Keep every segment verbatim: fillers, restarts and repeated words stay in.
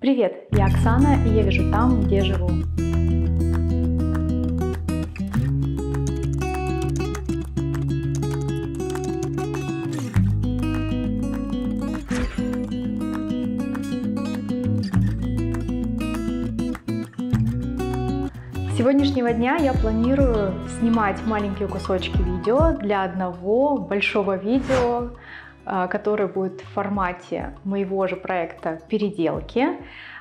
Привет, я Оксана, и я вяжу там, где живу. С сегодняшнего дня я планирую снимать маленькие кусочки видео для одного большого видео, которое будет в формате моего же проекта переделки.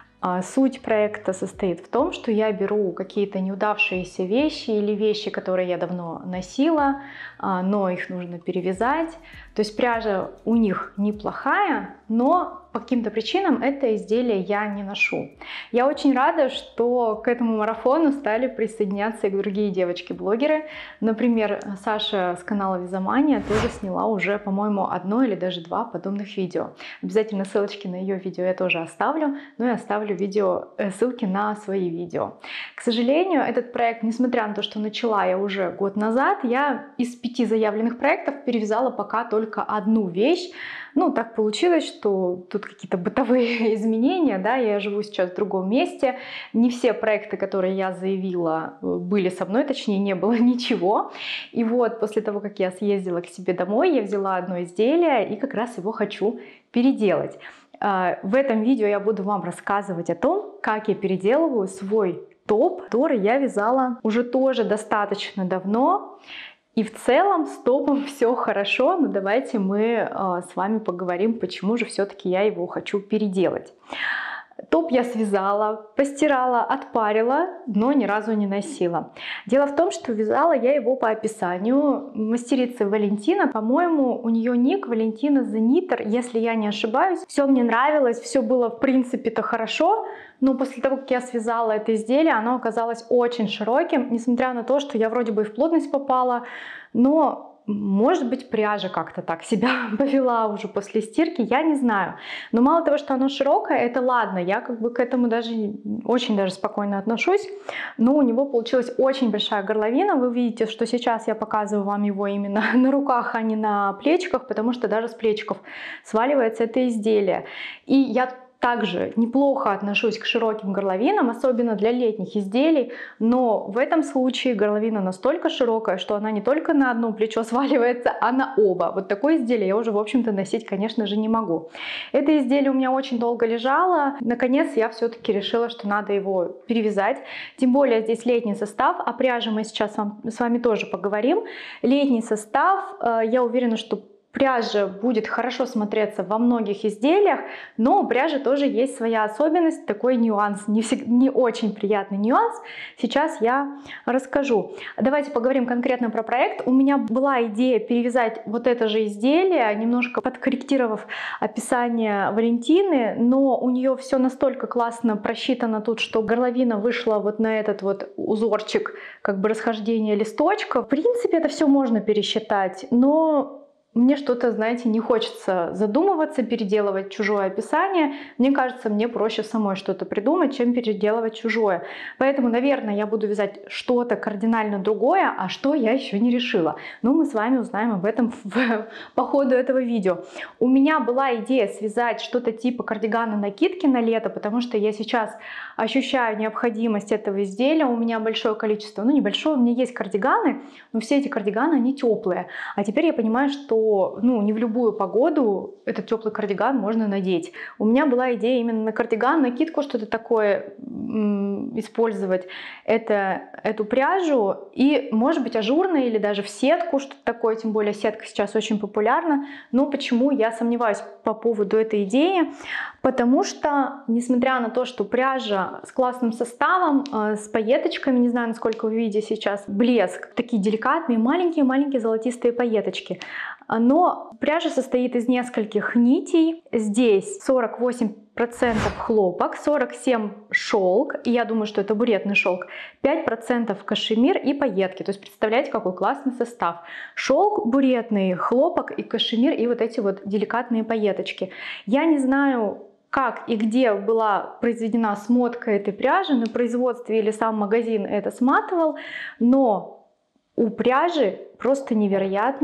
Суть проекта состоит в том, что я беру какие-то неудавшиеся вещи или вещи, которые я давно носила, но их нужно перевязать. То есть пряжа у них неплохая, но по каким-то причинам это изделие я не ношу. Я очень рада, что к этому марафону стали присоединяться и другие девочки-блогеры. Например, Саша с канала Вязомания тоже сняла уже, по-моему, одно или даже два подобных видео. Обязательно ссылочки на ее видео я тоже оставлю, но и оставлю видео, ссылки на свои видео. К сожалению, этот проект, несмотря на то, что начала я уже год назад, я из пяти заявленных проектов перевязала пока только одну вещь. Ну, так получилось, что тут какие-то бытовые изменения, да, я живу сейчас в другом месте. Не все проекты, которые я заявила, были со мной, точнее, не было ничего. И вот после того, как я съездила к себе домой, я взяла одно изделие и как раз его хочу переделать. В этом видео я буду вам рассказывать о том, как я переделываю свой топ, который я вязала уже тоже достаточно давно. И в целом с топом все хорошо, но давайте мы э, с вами поговорим, почему же все-таки я его хочу переделать. Топ я связала, постирала, отпарила, но ни разу не носила. Дело в том, что вязала я его по описанию мастерицы Валентина. По-моему, у нее ник Валентина The Knitter, если я не ошибаюсь. Все мне нравилось, все было в принципе-то хорошо. Но после того, как я связала это изделие, оно оказалось очень широким, несмотря на то, что я вроде бы и в плотность попала, но, может быть, пряжа как-то так себя повела уже после стирки, я не знаю. Но мало того, что оно широкое, это ладно, я как бы к этому даже очень даже спокойно отношусь, но у него получилась очень большая горловина. Вы видите, что сейчас я показываю вам его именно на руках, а не на плечиках, потому что даже с плечиков сваливается это изделие. И я также неплохо отношусь к широким горловинам, особенно для летних изделий, но в этом случае горловина настолько широкая, что она не только на одно плечо сваливается, а на оба. Вот такое изделие я уже, в общем-то, носить, конечно же, не могу. Это изделие у меня очень долго лежало. Наконец, я все-таки решила, что надо его перевязать. Тем более здесь летний состав, о пряже мы сейчас с вами тоже поговорим. Летний состав, я уверена, что пряжа будет хорошо смотреться во многих изделиях, но у пряжи тоже есть своя особенность, такой нюанс, не, всегда, не очень приятный нюанс. Сейчас я расскажу. Давайте поговорим конкретно про проект. У меня была идея перевязать вот это же изделие, немножко подкорректировав описание Валентины, но у нее все настолько классно просчитано тут, что горловина вышла вот на этот вот узорчик, как бы расхождение листочка. В принципе, это все можно пересчитать, но мне что-то, знаете, не хочется задумываться, переделывать чужое описание. Мне кажется, мне проще самой что-то придумать, чем переделывать чужое. Поэтому, наверное, я буду вязать что-то кардинально другое, а что я еще не решила. Но мы с вами узнаем об этом в, по ходу этого видео. У меня была идея связать что-то типа кардигана-накидки на лето, потому что я сейчас ощущаю необходимость этого изделия. У меня большое количество, ну небольшое, у меня есть кардиганы, но все эти кардиганы, они теплые. А теперь я понимаю, что ну, не в любую погоду этот теплый кардиган можно надеть. У меня была идея именно на кардиган, накидку, что-то такое использовать, это, эту пряжу и, может быть, ажурно или даже в сетку, что-то такое, тем более сетка сейчас очень популярна. Но почему я сомневаюсь по поводу этой идеи? Потому что, несмотря на то, что пряжа с классным составом, с пайеточками, не знаю, насколько вы видите сейчас, блеск, такие деликатные, маленькие-маленькие золотистые пайеточки, но пряжа состоит из нескольких нитей. Здесь сорок восемь процентов хлопок, сорок семь процентов шелк, и я думаю, что это буретный шелк, пять процентов кашемир и пайетки. То есть представляете, какой классный состав. Шелк, буретный, хлопок и кашемир, и вот эти вот деликатные пайеточки. Я не знаю, как и где была произведена смотка этой пряжи, на производстве или сам магазин это сматывал, но у пряжи просто невероятные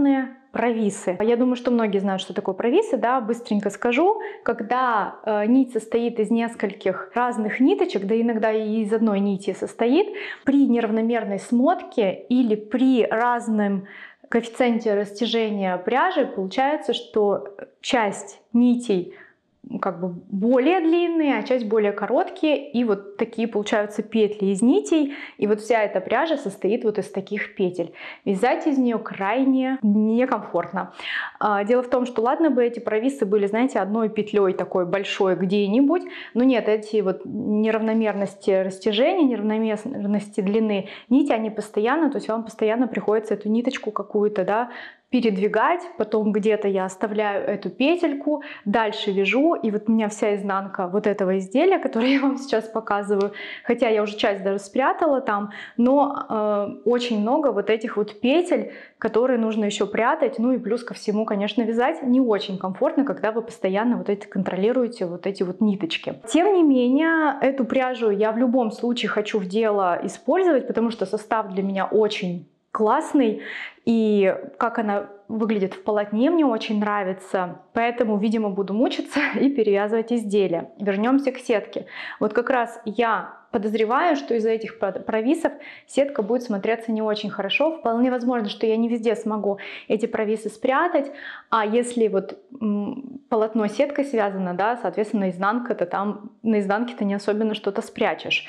провисы. Я думаю, что многие знают, что такое провисы, да, быстренько скажу. Когда э, нить состоит из нескольких разных ниточек, да иногда и из одной нити состоит, при неравномерной смотке или при разном коэффициенте растяжения пряжи получается, что часть нитей как бы более длинные, а часть более короткие, и вот такие получаются петли из нитей, и вот вся эта пряжа состоит вот из таких петель. Вязать из нее крайне некомфортно. Дело в том, что ладно бы эти провисы были, знаете, одной петлей такой большой где-нибудь, но нет, эти вот неравномерности растяжения, неравномерности длины нити, они постоянно, то есть вам постоянно приходится эту ниточку какую-то, да, передвигать, потом где-то я оставляю эту петельку, дальше вяжу, и вот у меня вся изнанка вот этого изделия, которое я вам сейчас показываю, хотя я уже часть даже спрятала там, но э, очень много вот этих вот петель, которые нужно еще прятать, ну и плюс ко всему, конечно, вязать не очень комфортно, когда вы постоянно вот эти контролируете вот эти вот ниточки. Тем не менее, эту пряжу я в любом случае хочу в дело использовать, потому что состав для меня очень классный, и как она выглядит в полотне мне очень нравится, поэтому, видимо, буду мучиться и перевязывать изделие. Вернемся к сетке. Вот как раз я подозреваю, что из-за этих провисов сетка будет смотреться не очень хорошо. Вполне возможно, что я не везде смогу эти провисы спрятать, а если вот полотно сеткой связано, да, соответственно, изнанка-то там, на изнанке-то не особенно что-то спрячешь.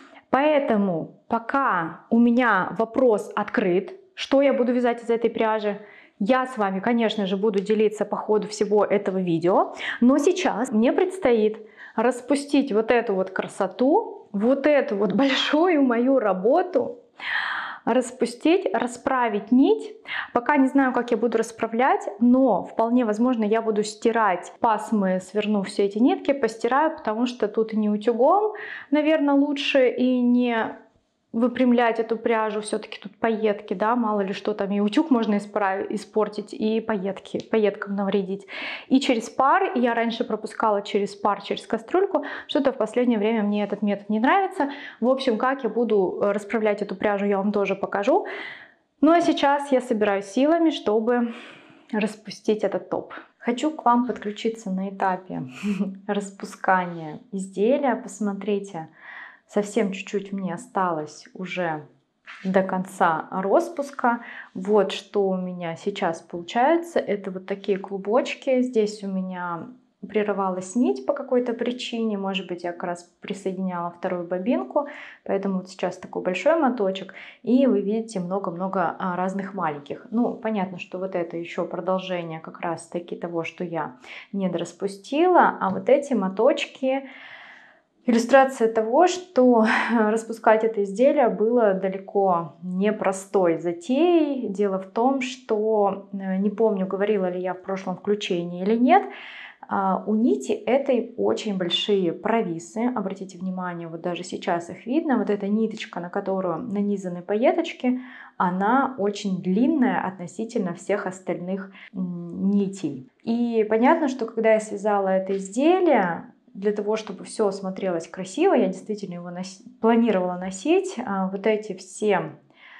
Поэтому пока у меня вопрос открыт, что я буду вязать из этой пряжи, я с вами, конечно же, буду делиться по ходу всего этого видео. Но сейчас мне предстоит распустить вот эту вот красоту, вот эту вот большую мою работу, распустить, расправить нить. Пока не знаю, как я буду расправлять, но вполне возможно я буду стирать пасмы, свернув все эти нитки, постираю, потому что тут не утюгом, наверное, лучше и не выпрямлять эту пряжу, все-таки тут пайетки, да, мало ли что там, и утюг можно исправить, испортить, и пайетки, пайеткам навредить. И через пар, я раньше пропускала через пар, через кастрюльку, что-то в последнее время мне этот метод не нравится. В общем, как я буду расправлять эту пряжу, я вам тоже покажу. Ну а сейчас я собираюсь силами, чтобы распустить этот топ. Хочу к вам подключиться на этапе распускания изделия, посмотрите. Совсем чуть-чуть мне осталось уже до конца распуска. Вот что у меня сейчас получается. Это вот такие клубочки. Здесь у меня прерывалась нить по какой-то причине. Может быть, я как раз присоединяла вторую бобинку. Поэтому вот сейчас такой большой моточек. И вы видите много-много разных маленьких. Ну, понятно, что вот это еще продолжение как раз-таки того, что я не дораспустила. А вот эти моточки... Иллюстрация того, что распускать это изделие было далеко не простой затеей. Дело в том, что, не помню, говорила ли я в прошлом включении или нет, у нити этой очень большие провисы. Обратите внимание, вот даже сейчас их видно. Вот эта ниточка, на которую нанизаны пайеточки, она очень длинная относительно всех остальных нитей. И понятно, что когда я связала это изделие, для того, чтобы все смотрелось красиво, я действительно его носи, планировала носить. Вот эти все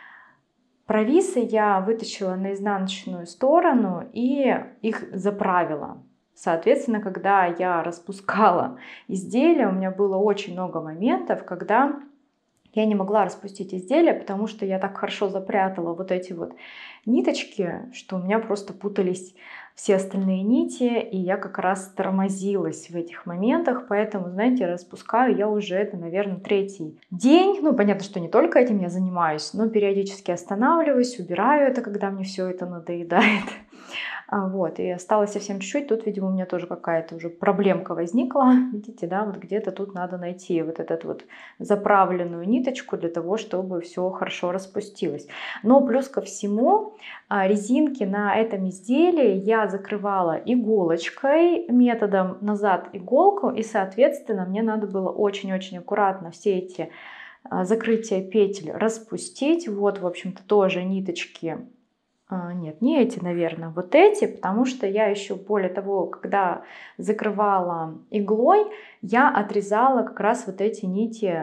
провисы я вытащила на изнаночную сторону и их заправила. Соответственно, когда я распускала изделие, у меня было очень много моментов, когда я не могла распустить изделие, потому что я так хорошо запрятала вот эти вот ниточки, что у меня просто путались все остальные нити, и я как раз тормозилась в этих моментах, поэтому, знаете, распускаю я уже это, наверное, третий день. Ну, понятно, что не только этим я занимаюсь, но периодически останавливаюсь, убираю это, когда мне все это надоедает. Вот, и осталось совсем чуть-чуть. Тут, видимо, у меня тоже какая-то уже проблемка возникла. Видите, да, вот где-то тут надо найти вот эту вот заправленную ниточку для того, чтобы все хорошо распустилось. Но плюс ко всему, резинки на этом изделии я закрывала иголочкой методом назад иголку, и, соответственно, мне надо было очень-очень аккуратно все эти закрытия петель распустить. Вот, в общем-то, тоже ниточки. Нет, не эти, наверное, вот эти, потому что я еще, более того, когда закрывала иглой, я отрезала как раз вот эти нити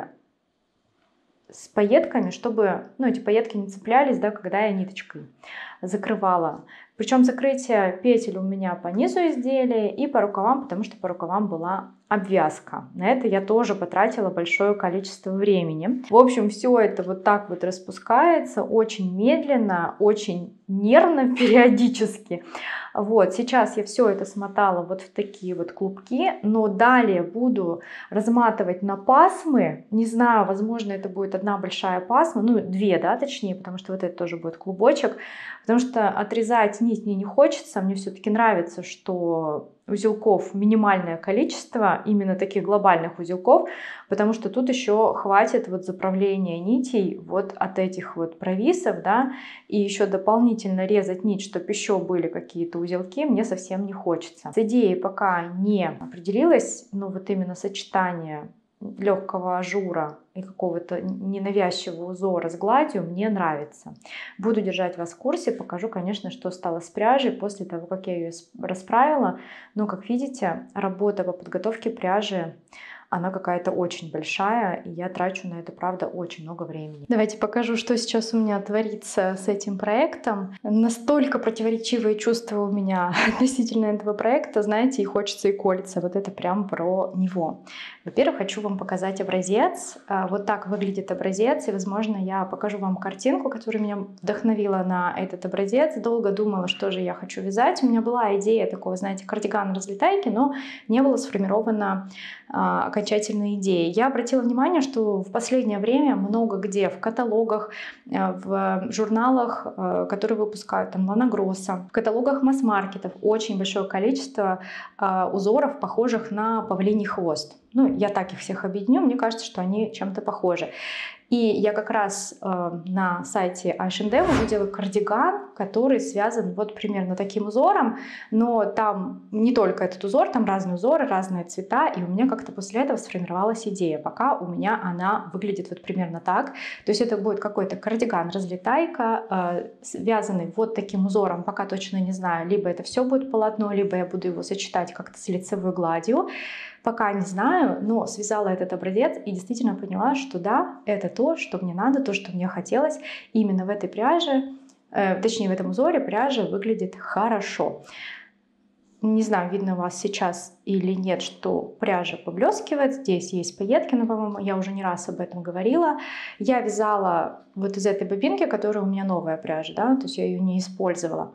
с пайетками, чтобы, ну, эти пайетки не цеплялись, да, когда я ниточкой закрывала Причем закрытие петель у меня по низу изделия и по рукавам, потому что по рукавам была обвязка. На это я тоже потратила большое количество времени. В общем, все это вот так вот распускается, очень медленно, очень нервно периодически. Вот, сейчас я все это смотала вот в такие вот клубки, но далее буду разматывать на пасмы. Не знаю, возможно, это будет одна большая пасма, ну, две, да, точнее, потому что вот это тоже будет клубочек, потому что отрезать нить мне не хочется, мне все-таки нравится, что узелков минимальное количество, именно таких глобальных узелков, потому что тут еще хватит вот заправления нитей вот от этих вот провисов, да, и еще дополнительно резать нить, чтобы еще были какие-то узелки, мне совсем не хочется. С идеей пока не определилась, но вот именно сочетание легкого ажура и какого-то ненавязчивого узора с гладью мне нравится. Буду держать вас в курсе, покажу, конечно, что стало с пряжей после того, как я ее расправила. Но, как видите, работа по подготовке пряжи, она какая-то очень большая, и я трачу на это, правда, очень много времени. Давайте покажу, что сейчас у меня творится с этим проектом. Настолько противоречивые чувства у меня относительно этого проекта, знаете, и хочется, и колется. Вот это прям про него. Во-первых, хочу вам показать образец. Вот так выглядит образец, и, возможно, я покажу вам картинку, которая меня вдохновила на этот образец. Долго думала, что же я хочу вязать. У меня была идея такого, знаете, кардигана-разлетайки, но не было сформировано окончательной идеи. Я обратила внимание, что в последнее время много где в каталогах, в журналах, которые выпускают там Лана Гросса, в каталогах масс-маркетов очень большое количество узоров, похожих на павлиний хвост. Ну, я так их всех объединю, мне кажется, что они чем-то похожи. И я как раз э, на сайте эйч энд эм увидела кардиган, который связан вот примерно таким узором, но там не только этот узор, там разные узоры, разные цвета, и у меня как-то после этого сформировалась идея. Пока у меня она выглядит вот примерно так. То есть это будет какой-то кардиган-разлетайка, э, связанный вот таким узором, пока точно не знаю, либо это все будет полотно, либо я буду его сочетать как-то с лицевой гладью. Пока не знаю, но связала этот образец и действительно поняла, что да, это то, что мне надо, то, что мне хотелось. И именно в этой пряже, э, точнее в этом узоре пряжа выглядит хорошо. Не знаю, видно у вас сейчас или нет, что пряжа поблескивает. Здесь есть пайетки, но, по-моему, я уже не раз об этом говорила. Я вязала вот из этой бобинки, которая у меня новая пряжа, да, то есть я ее не использовала.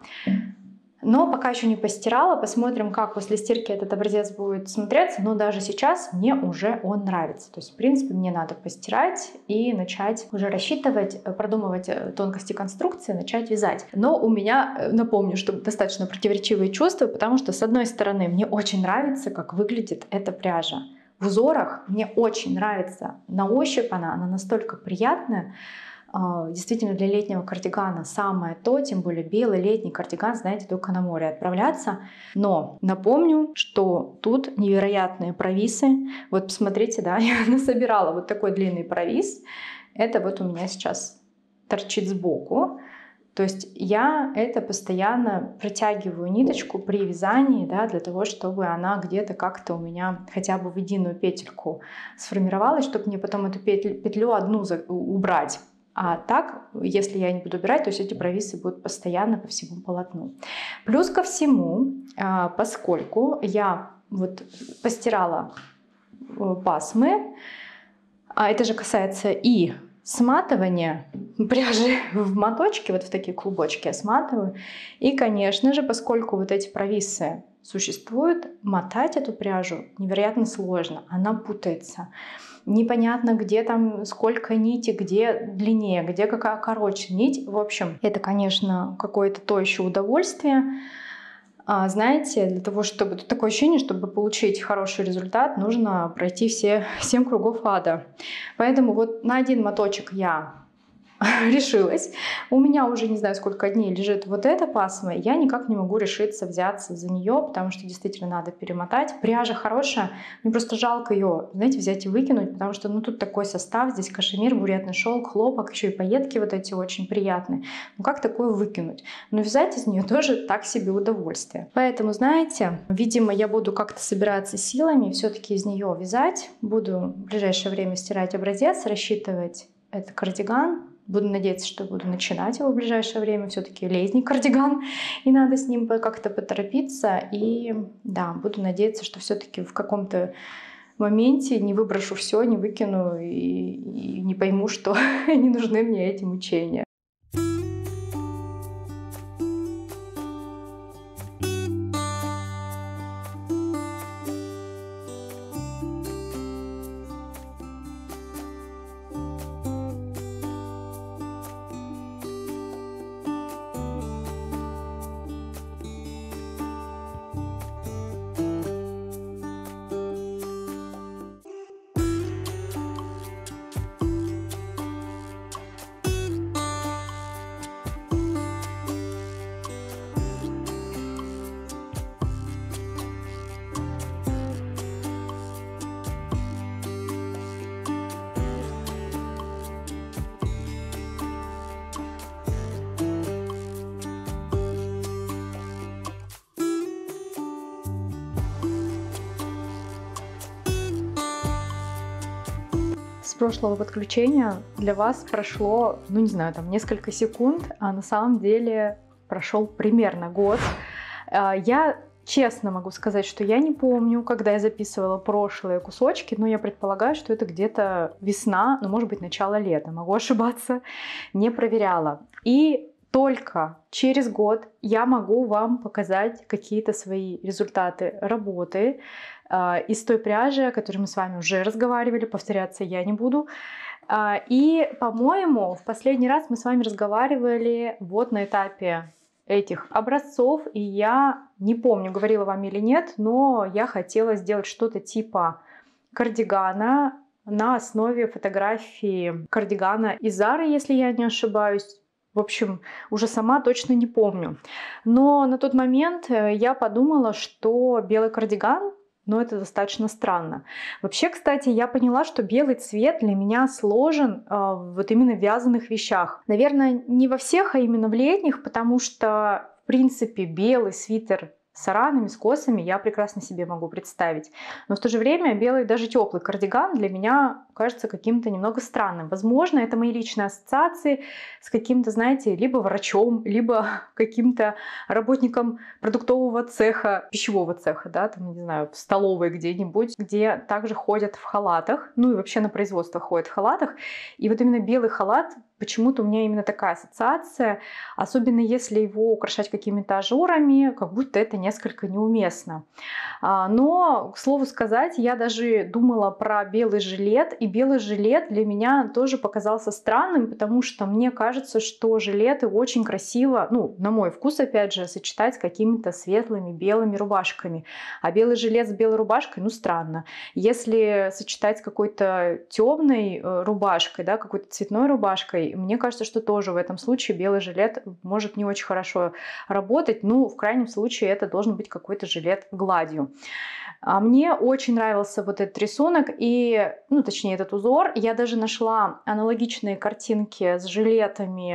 Но пока еще не постирала, посмотрим, как после стирки этот образец будет смотреться. Но даже сейчас мне уже он нравится. То есть, в принципе, мне надо постирать и начать уже рассчитывать, продумывать тонкости конструкции, начать вязать. Но у меня, напомню, что достаточно противоречивые чувства, потому что, с одной стороны, мне очень нравится, как выглядит эта пряжа. В узорах мне очень нравится. На ощупь она, она настолько приятная. Действительно, для летнего кардигана самое то, тем более белый летний кардиган, знаете, только на море отправляться. Но напомню, что тут невероятные провисы. Вот посмотрите, да, я насобирала вот такой длинный провис. Это вот у меня сейчас торчит сбоку. То есть я это постоянно протягиваю ниточку при вязании, да, для того, чтобы она где-то как-то у меня хотя бы в единую петельку сформировалась, чтобы мне потом эту петлю, петлю одну убрать. А так, если я не буду убирать, то есть эти провисы будут постоянно по всему полотну. Плюс ко всему, поскольку я вот постирала пасмы, а это же касается и сматывания пряжи в моточки, вот в такие клубочки я сматываю. И, конечно же, поскольку вот эти провисы существуют, мотать эту пряжу невероятно сложно, она путается. Непонятно, где там сколько нити, где длиннее, где какая короче нить. В общем, это, конечно, какое-то то еще удовольствие. А, знаете, для того, чтобы... Тут такое ощущение, чтобы получить хороший результат, нужно пройти все семь кругов ада. Поэтому вот на один моточек я решилась. У меня уже не знаю сколько дней лежит вот эта пасма, я никак не могу решиться взяться за нее, потому что действительно надо перемотать. Пряжа хорошая, мне просто жалко ее, знаете, взять и выкинуть, потому что ну тут такой состав, здесь кашемир, бурятный шелк, хлопок, еще и пайетки вот эти очень приятные. Ну как такое выкинуть? Но вязать из нее тоже так себе удовольствие. Поэтому, знаете, видимо, я буду как-то собираться силами и все-таки из нее вязать. Буду в ближайшее время стирать образец, рассчитывать этот кардиган Буду надеяться, что буду начинать его в ближайшее время. Все-таки летний кардиган, и надо с ним как-то поторопиться. И да, буду надеяться, что все-таки в каком-то моменте не выброшу все, не выкину и, и не пойму, что не нужны мне эти мучения. С прошлого подключения для вас прошло, ну не знаю, там несколько секунд, а на самом деле прошел примерно год. Я честно могу сказать, что я не помню, когда я записывала прошлые кусочки, но я предполагаю, что это где-то весна, ну может быть начало лета, могу ошибаться, не проверяла. И только через год я могу вам показать какие-то свои результаты работы э, из той пряжи, о которой мы с вами уже разговаривали, повторяться я не буду. Э, и, по-моему, в последний раз мы с вами разговаривали вот на этапе этих образцов, и я не помню, говорила вам или нет, но я хотела сделать что-то типа кардигана на основе фотографии кардигана из Зары, если я не ошибаюсь. В общем, уже сама точно не помню. Но на тот момент я подумала, что белый кардиган, ну это достаточно странно. Вообще, кстати, я поняла, что белый цвет для меня сложен э, вот именно в вязаных вещах. Наверное, не во всех, а именно в летних, потому что, в принципе, белый свитер с аранами, с косами я прекрасно себе могу представить. Но в то же время белый, даже теплый кардиган для меня кажется каким-то немного странным. Возможно, это мои личные ассоциации с каким-то, знаете, либо врачом, либо каким-то работником продуктового цеха, пищевого цеха, да, там, не знаю, в столовой где-нибудь, где также ходят в халатах, ну и вообще на производство ходят в халатах. И вот именно белый халат, почему-то у меня именно такая ассоциация, особенно если его украшать какими-то ажурами, как будто это несколько неуместно. Но, к слову сказать, я даже думала про белый жилет, и белый жилет для меня тоже показался странным, потому что мне кажется, что жилеты очень красиво, ну, на мой вкус, опять же, сочетать с какими-то светлыми белыми рубашками. А белый жилет с белой рубашкой, ну, странно. Если сочетать с какой-то темной рубашкой, да, какой-то цветной рубашкой, мне кажется, что тоже в этом случае белый жилет может не очень хорошо работать. Ну, в крайнем случае, это должен быть какой-то жилет гладью. А мне очень нравился вот этот рисунок и, ну, точнее, этот узор. Я даже нашла аналогичные картинки с жилетами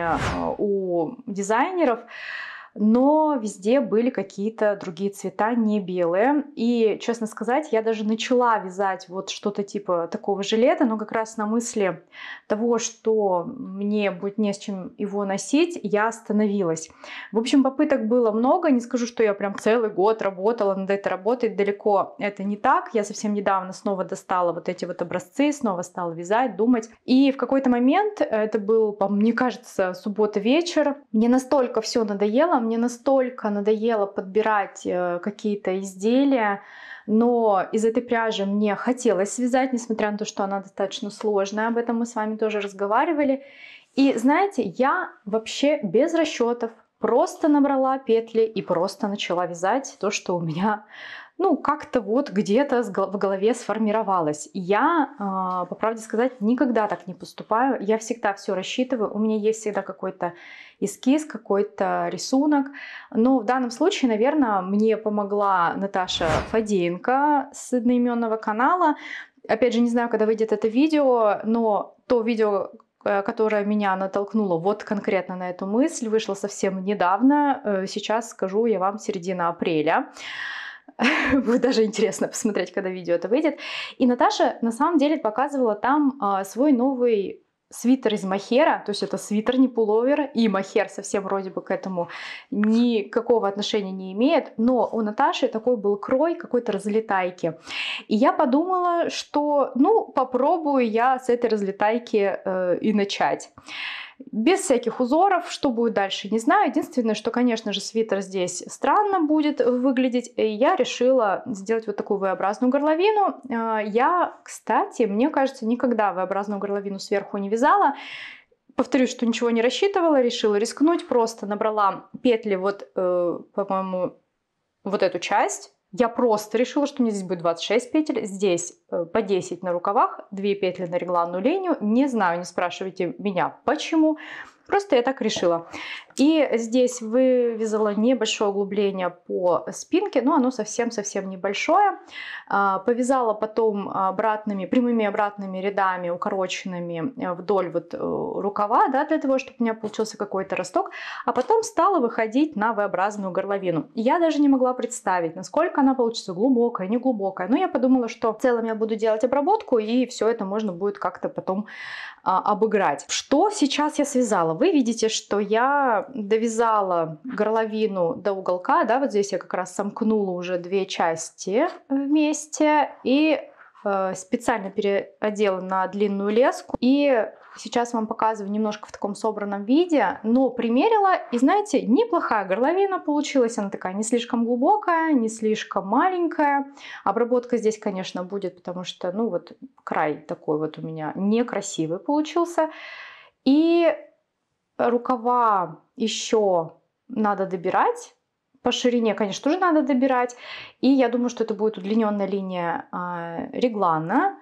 у дизайнеров, но везде были какие-то другие цвета, не белые. И, честно сказать, я даже начала вязать вот что-то типа такого жилета, но как раз на мысли того, что мне будет не с чем его носить, я остановилась. В общем, попыток было много. Не скажу, что я прям целый год работала над этой работой. Далеко это не так. Я совсем недавно снова достала вот эти вот образцы, снова стала вязать, думать. И в какой-то момент, это был, мне кажется, суббота вечер, мне настолько все надоело, мне настолько надоело подбирать какие-то изделия, но из этой пряжи мне хотелось связать, несмотря на то, что она достаточно сложная. Об этом мы с вами тоже разговаривали. И знаете, я вообще без расчетов просто набрала петли и просто начала вязать то, что у меня, ну, как-то вот где-то в голове сформировалось. Я, по правде сказать, никогда так не поступаю. Я всегда все рассчитываю. У меня есть всегда какой-то эскиз, какой-то рисунок. Но в данном случае, наверное, мне помогла Наташа Фадеенко с одноименного канала. Опять же, не знаю, когда выйдет это видео, но то видео, которая меня натолкнула вот конкретно на эту мысль, вышла совсем недавно. Сейчас скажу я вам середина апреля. Будет даже интересно посмотреть, когда видео это выйдет. И Наташа на самом деле показывала там свой новый свитер из мохера, то есть это свитер, не пуловер, и мохер совсем вроде бы к этому никакого отношения не имеет, но у Наташи такой был крой какой-то разлетайки. И я подумала, что ну попробую я с этой разлетайки э, и начать. Без всяких узоров, что будет дальше, не знаю. Единственное, что, конечно же, свитер здесь странно будет выглядеть. И я решила сделать вот такую V-образную горловину. Я, кстати, мне кажется, никогда V-образную горловину сверху не вязала. Повторюсь, что ничего не рассчитывала, решила рискнуть. Просто набрала петли вот, по-моему, вот эту часть. Я просто решила, что у меня здесь будет двадцать шесть петель, здесь по десять на рукавах, две петли на регланную линию. Не знаю, не спрашивайте меня почему, просто я так решила. И здесь вывязала небольшое углубление по спинке, но оно совсем-совсем небольшое. Повязала потом обратными, прямыми обратными рядами, укороченными вдоль вот рукава, да, для того, чтобы у меня получился какой-то росток. А потом стала выходить на V-образную горловину. Я даже не могла представить, насколько она получится глубокая, не глубокая. Но я подумала, что в целом я буду делать обработку, и все это можно будет как-то потом а, обыграть. Что сейчас я связала? Вы видите, что я довязала горловину до уголка, да, вот здесь я как раз сомкнула уже две части вместе и э, специально переодела на длинную леску. И сейчас вам показываю немножко в таком собранном виде, но примерила, и знаете, неплохая горловина получилась, она такая не слишком глубокая, не слишком маленькая. Обработка здесь, конечно, будет, потому что, ну вот, край такой вот у меня некрасивый получился. И рукава еще надо добирать. По ширине, конечно, тоже надо добирать. И я думаю, что это будет удлиненная линия э, реглана.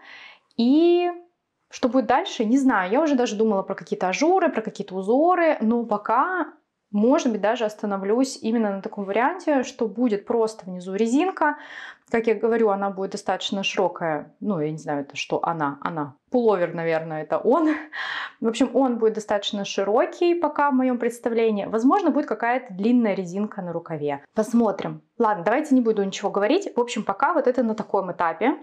И что будет дальше, не знаю. Я уже даже думала про какие-то ажуры, про какие-то узоры. Но пока, может быть, даже остановлюсь именно на таком варианте, что будет просто внизу резинка. Как я говорю, она будет достаточно широкая. Ну, я не знаю, это что она. Она. Пуловер, наверное, это он. В общем, он будет достаточно широкий пока в моем представлении. Возможно, будет какая-то длинная резинка на рукаве. Посмотрим. Ладно, давайте не буду ничего говорить. В общем, пока вот это на таком этапе.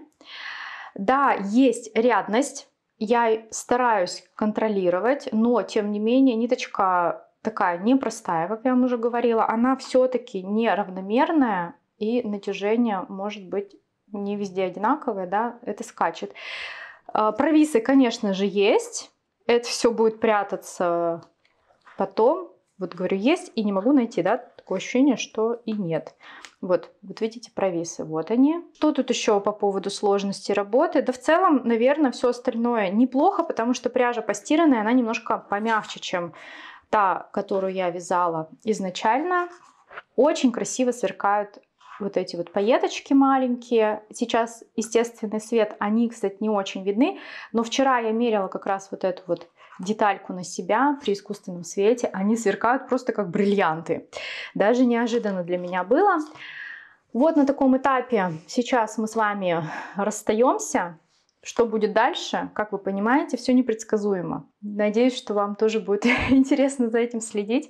Да, есть рядность. Я стараюсь контролировать, но, тем не менее, ниточка такая непростая, как я вам уже говорила. Она все-таки неравномерная. И натяжение может быть не везде одинаковое, да, это скачет. Провисы, конечно же, есть. Это все будет прятаться потом. Вот говорю, есть и не могу найти, да, такое ощущение, что и нет. Вот, вот видите провисы, вот они. Что тут еще по поводу сложности работы? Да в целом, наверное, все остальное неплохо, потому что пряжа постиранная, она немножко помягче, чем та, которую я вязала изначально. Очень красиво сверкают вот эти вот пайеточки маленькие. Сейчас естественный свет, они, кстати, не очень видны. Но вчера я мерила как раз вот эту вот детальку на себя при искусственном свете. Они сверкают просто как бриллианты. Даже неожиданно для меня было. Вот на таком этапе сейчас мы с вами расстаемся. Что будет дальше, как вы понимаете, все непредсказуемо. Надеюсь, что вам тоже будет интересно за этим следить,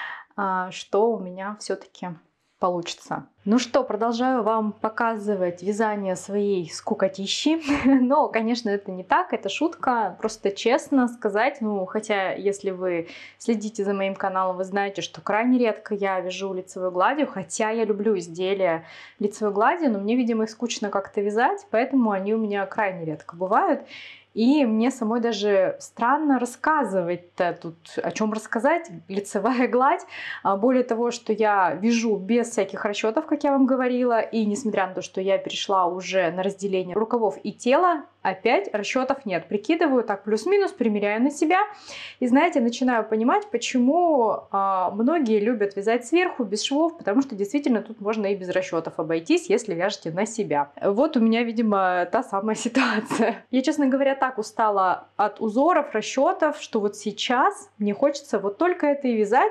что у меня все-таки получится. Ну что, продолжаю вам показывать вязание своей скукотищи. Но, конечно, это не так, это шутка. Просто честно сказать, ну, хотя, если вы следите за моим каналом, вы знаете, что крайне редко я вяжу лицевой гладью. Хотя я люблю изделия лицевой гладью, но мне, видимо, их скучно как-то вязать, поэтому они у меня крайне редко бывают. И мне самой даже странно рассказывать-то тут, о чем рассказать, лицевая гладь. Более того, что я вяжу без всяких расчетов, как я вам говорила, и несмотря на то, что я перешла уже на разделение рукавов и тела, опять расчетов нет. Прикидываю так плюс-минус, примеряю на себя. И знаете, начинаю понимать, почему а, многие любят вязать сверху, без швов, потому что действительно тут можно и без расчетов обойтись, если вяжете на себя. Вот у меня, видимо, та самая ситуация. Я, честно говоря, так устала от узоров, расчетов, что вот сейчас мне хочется вот только это и вязать.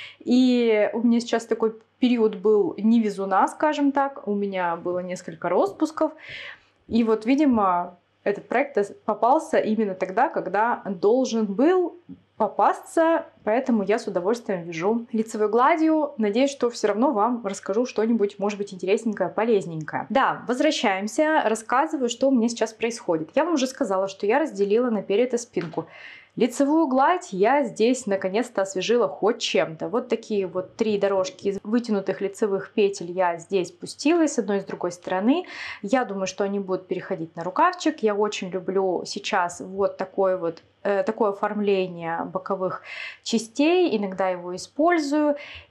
И у меня сейчас такой период был не вязуна, скажем так. У меня было несколько распусков. И вот, видимо, этот проект попался именно тогда, когда должен был попасться Поэтому я с удовольствием вяжу лицевой гладью. Надеюсь, что все равно вам расскажу что-нибудь, может быть, интересненькое, полезненькое. Да, возвращаемся, рассказываю, что у меня сейчас происходит. Я вам уже сказала, что я разделила на перед и спинку. Лицевую гладь я здесь наконец-то освежила хоть чем-то. Вот такие вот три дорожки из вытянутых лицевых петель я здесь пустила с одной и с другой стороны. Я думаю, что они будут переходить на рукавчик. Я очень люблю сейчас вот такой вот такое оформление боковых частей, иногда его использую.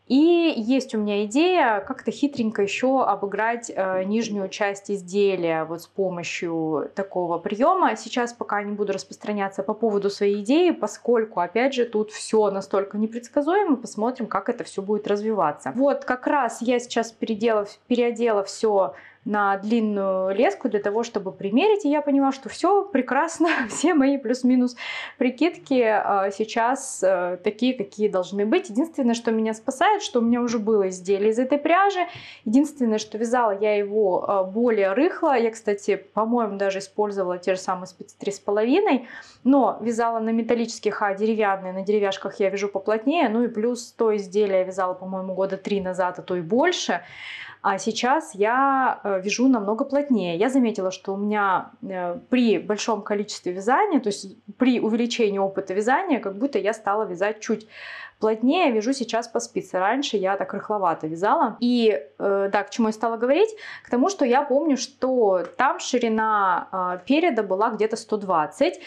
И есть у меня идея как-то хитренько еще обыграть э, нижнюю часть изделия вот с помощью такого приема. Сейчас пока не буду распространяться по поводу своей идеи, поскольку, опять же, тут все настолько непредсказуемо. Посмотрим, как это все будет развиваться. Вот как раз я сейчас переделав, переодела все на длинную леску для того, чтобы примерить. И я поняла, что все прекрасно, все мои плюс-минус прикидки сейчас такие, какие должны быть. Единственное, что меня спасает, что у меня уже было изделие из этой пряжи. Единственное, что вязала я его более рыхло. Я, кстати, по-моему, даже использовала те же самые спицы три с половиной, но вязала на металлических, а деревянные, на деревяшках я вяжу поплотнее. Ну и плюс то изделие я вязала, по-моему, года три назад, а то и больше. А сейчас я вяжу намного плотнее. Я заметила, что у меня при большом количестве вязания, то есть при увеличении опыта вязания, как будто я стала вязать чуть плотнее. Вяжу сейчас по спице. Раньше я так рыхловато вязала. И да, к чему я стала говорить? К тому, что я помню, что там ширина переда была где-то сто двадцать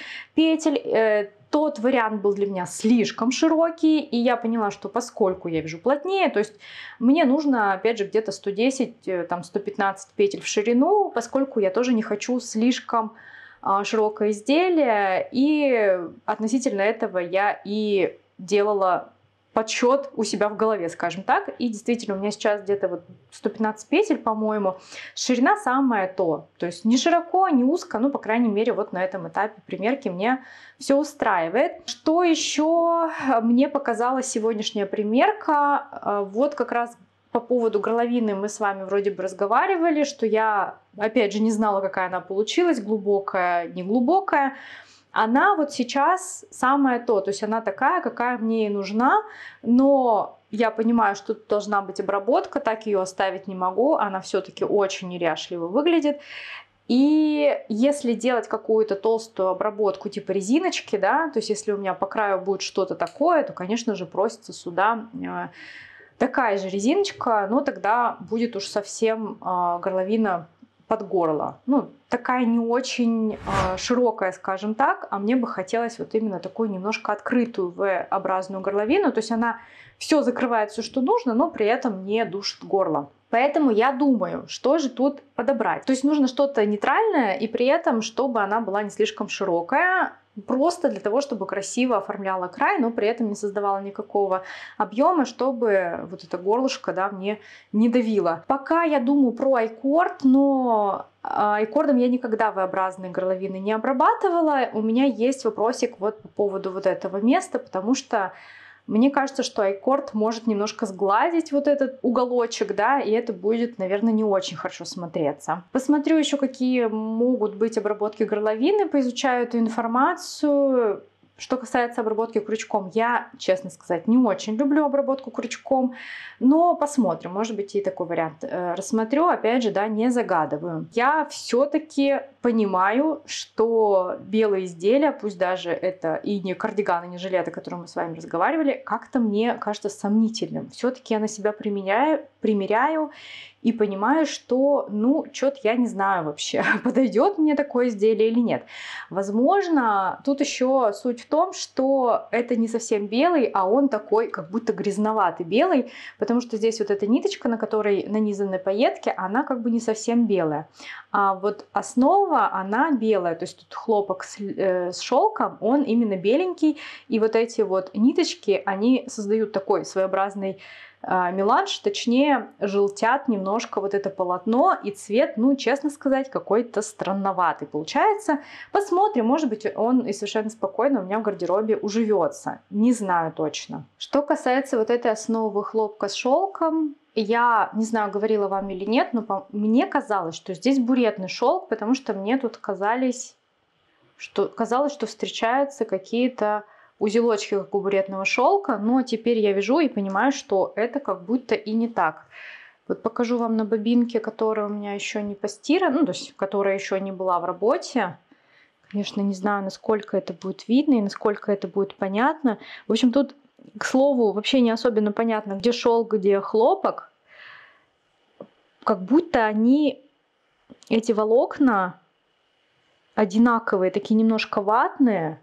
петель. Тот вариант был для меня слишком широкий, и я поняла, что поскольку я вяжу плотнее, то есть мне нужно, опять же, где-то сто десять, там, сто пятнадцать петель в ширину, поскольку я тоже не хочу слишком а, широкое изделие, и относительно этого я и делала подсчет у себя в голове, скажем так. И действительно, у меня сейчас где-то вот сто пятнадцать петель, по-моему. Ширина самое то. То есть не широко, не узко, но, по крайней мере, вот на этом этапе примерки мне все устраивает. Что еще мне показала сегодняшняя примерка? Вот как раз по поводу горловины мы с вами вроде бы разговаривали, что я, опять же, не знала, какая она получилась, глубокая, не глубокая. Она вот сейчас самое то, то есть она такая, какая мне и нужна, но я понимаю, что тут должна быть обработка, так ее оставить не могу, она все-таки очень неряшливо выглядит. И если делать какую-то толстую обработку типа резиночки, да, то есть если у меня по краю будет что-то такое, то, конечно же, просится сюда такая же резиночка, но тогда будет уж совсем горловина под горло. Ну, такая не очень э, широкая, скажем так, а мне бы хотелось вот именно такую немножко открытую V-образную горловину, то есть она все закрывает, все, что нужно, но при этом не душит горло. Поэтому я думаю, что же тут подобрать. То есть нужно что-то нейтральное, и при этом, чтобы она была не слишком широкая, просто для того, чтобы красиво оформляла край, но при этом не создавала никакого объема, чтобы вот это горлышко, да, мне не давило. Пока я думаю про айкорд, но айкордом я никогда V-образные горловины не обрабатывала. У меня есть вопросик вот по поводу вот этого места, потому что мне кажется, что айкорд может немножко сгладить вот этот уголочек, да, и это будет, наверное, не очень хорошо смотреться. Посмотрю еще, какие могут быть обработки горловины, поизучаю эту информацию. Что касается обработки крючком, я, честно сказать, не очень люблю обработку крючком, но посмотрим, может быть, и такой вариант рассмотрю, опять же, да, не загадываю. Я все-таки понимаю, что белые изделия, пусть даже это и не кардиганы, не жилеты, о которых мы с вами разговаривали, как-то мне кажется сомнительным. Все-таки я на себя примеряю, примеряю и понимаю, что, ну, что-то я не знаю вообще, подойдет мне такое изделие или нет. Возможно, тут еще суть в том, что это не совсем белый, а он такой, как будто грязноватый белый, потому что здесь вот эта ниточка, на которой нанизаны пайетки, она как бы не совсем белая. А вот основа, она белая, то есть тут хлопок с, э, с шелком, он именно беленький, и вот эти вот ниточки, они создают такой своеобразный меланж, точнее желтят немножко вот это полотно, и цвет, ну, честно сказать, какой-то странноватый получается. Посмотрим, может быть, он и совершенно спокойно у меня в гардеробе уживется, не знаю точно. Что касается вот этой основы хлопка с шелком, я не знаю, говорила вам или нет, но мне казалось, что здесь буретный шелк, потому что мне тут казались, что казалось, что встречаются какие-то узелочки, как у буретного шелка, но теперь я вяжу и понимаю, что это как будто и не так. Вот покажу вам на бобинке, которая у меня еще не постирана, ну, то есть которая еще не была в работе. Конечно, не знаю, насколько это будет видно и насколько это будет понятно. В общем, тут, к слову, вообще не особенно понятно, где шелк, где хлопок. Как будто они, эти волокна, одинаковые, такие немножко ватные.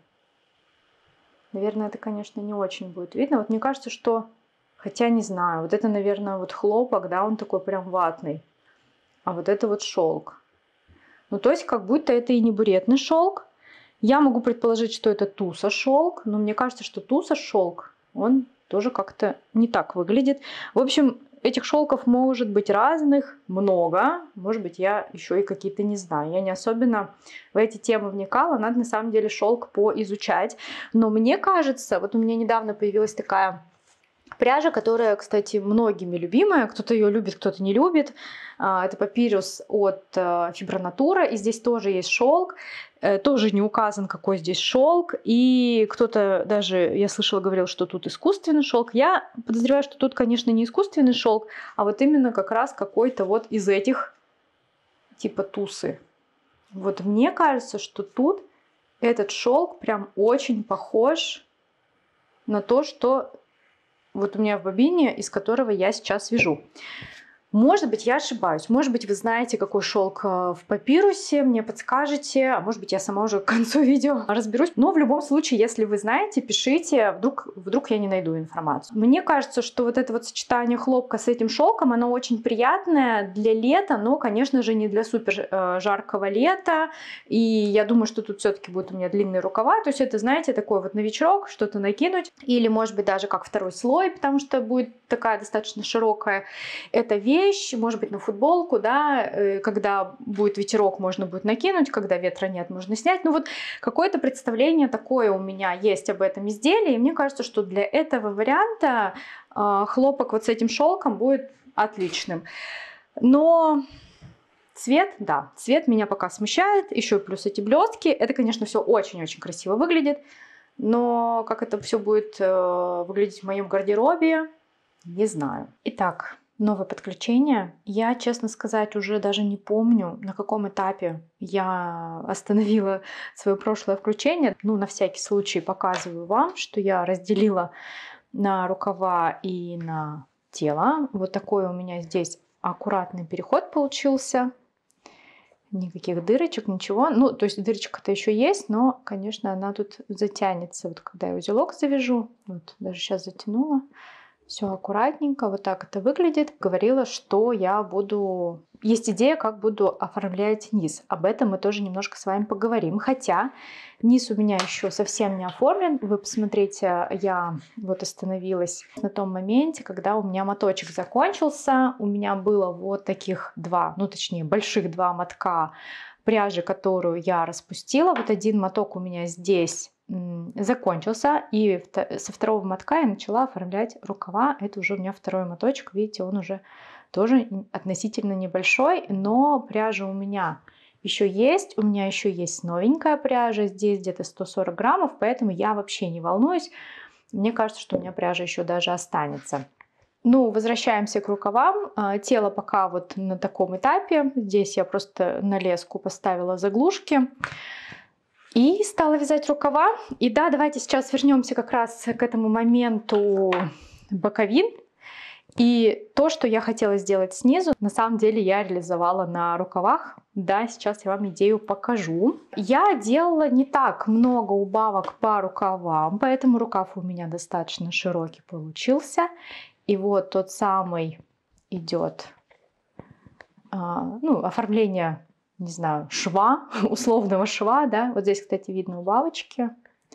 Наверное, это, конечно, не очень будет видно. Вот мне кажется, что... Хотя не знаю. Вот это, наверное, вот хлопок, да, он такой прям ватный. А вот это вот шелк. Ну, то есть, как будто это и не буретный шелк. Я могу предположить, что это туса шелк, но мне кажется, что туса шелк, он тоже как-то не так выглядит. В общем, этих шелков может быть разных, много. Может быть, я еще и какие-то не знаю. Я не особенно в эти темы вникала. Надо на самом деле шелк поизучать. Но мне кажется, вот у меня недавно появилась такая пряжа, которая, кстати, многими любимая. Кто-то ее любит, кто-то не любит. Это папирус от Фибронатура. И здесь тоже есть шелк. Тоже не указан, какой здесь шелк. И кто-то даже, я слышала, говорил, что тут искусственный шелк. Я подозреваю, что тут, конечно, не искусственный шелк, а вот именно как раз какой-то вот из этих типа тусы. Вот мне кажется, что тут этот шелк прям очень похож на то, что вот у меня в бобине, из которого я сейчас вяжу. Может быть, я ошибаюсь. Может быть, вы знаете, какой шелк в папирусе, мне подскажете. А может быть, я сама уже к концу видео разберусь. Но в любом случае, если вы знаете, пишите. Вдруг, вдруг я не найду информацию. Мне кажется, что вот это вот сочетание хлопка с этим шелком, оно очень приятное для лета, но, конечно же, не для супер жаркого лета. И я думаю, что тут все-таки будут у меня длинные рукава. То есть это, знаете, такой вот на вечерок что-то накинуть. Или, может быть, даже как второй слой, потому что будет такая достаточно широкая эта вещь. Может быть, на футболку, да, когда будет ветерок, можно будет накинуть, когда ветра нет, можно снять. Ну вот какое-то представление такое у меня есть об этом изделии, и мне кажется, что для этого варианта э, хлопок вот с этим шелком будет отличным. Но цвет, да, цвет меня пока смущает, еще плюс эти блестки. Это, конечно, все очень-очень красиво выглядит, но как это все будет э, выглядеть в моем гардеробе, не знаю. Итак, новое подключение. Я, честно сказать, уже даже не помню, на каком этапе я остановила свое прошлое включение. Ну, на всякий случай показываю вам, что я разделила на рукава и на тело. Вот такой у меня здесь аккуратный переход получился. Никаких дырочек, ничего. Ну, то есть дырочка-то еще есть, но, конечно, она тут затянется. Вот когда я узелок завяжу, вот даже сейчас затянула. Все аккуратненько, вот так это выглядит. Говорила, что я буду... Есть идея, как буду оформлять низ. Об этом мы тоже немножко с вами поговорим. Хотя низ у меня еще совсем не оформлен. Вы посмотрите, я вот остановилась на том моменте, когда у меня моточек закончился. У меня было вот таких два, ну точнее больших два мотка пряжи, которую я распустила. Вот один моток у меня здесь закончился, и со второго мотка я начала оформлять рукава. Это уже у меня второй моточек, видите, он уже тоже относительно небольшой, но пряжа у меня еще есть, у меня еще есть новенькая пряжа, здесь где-то сто сорок граммов, поэтому я вообще не волнуюсь, мне кажется, что у меня пряжа еще даже останется. Ну, возвращаемся к рукавам. Тело пока вот на таком этапе, здесь я просто на леску поставила заглушки. И стала вязать рукава. И да, давайте сейчас вернемся как раз к этому моменту боковин. И то, что я хотела сделать снизу, на самом деле я реализовала на рукавах. Да, сейчас я вам идею покажу. Я делала не так много убавок по рукавам, поэтому рукав у меня достаточно широкий получился. И вот тот самый идет, а, ну, оформление, не знаю, шва, условного шва, да. Вот здесь, кстати, видно убавочки.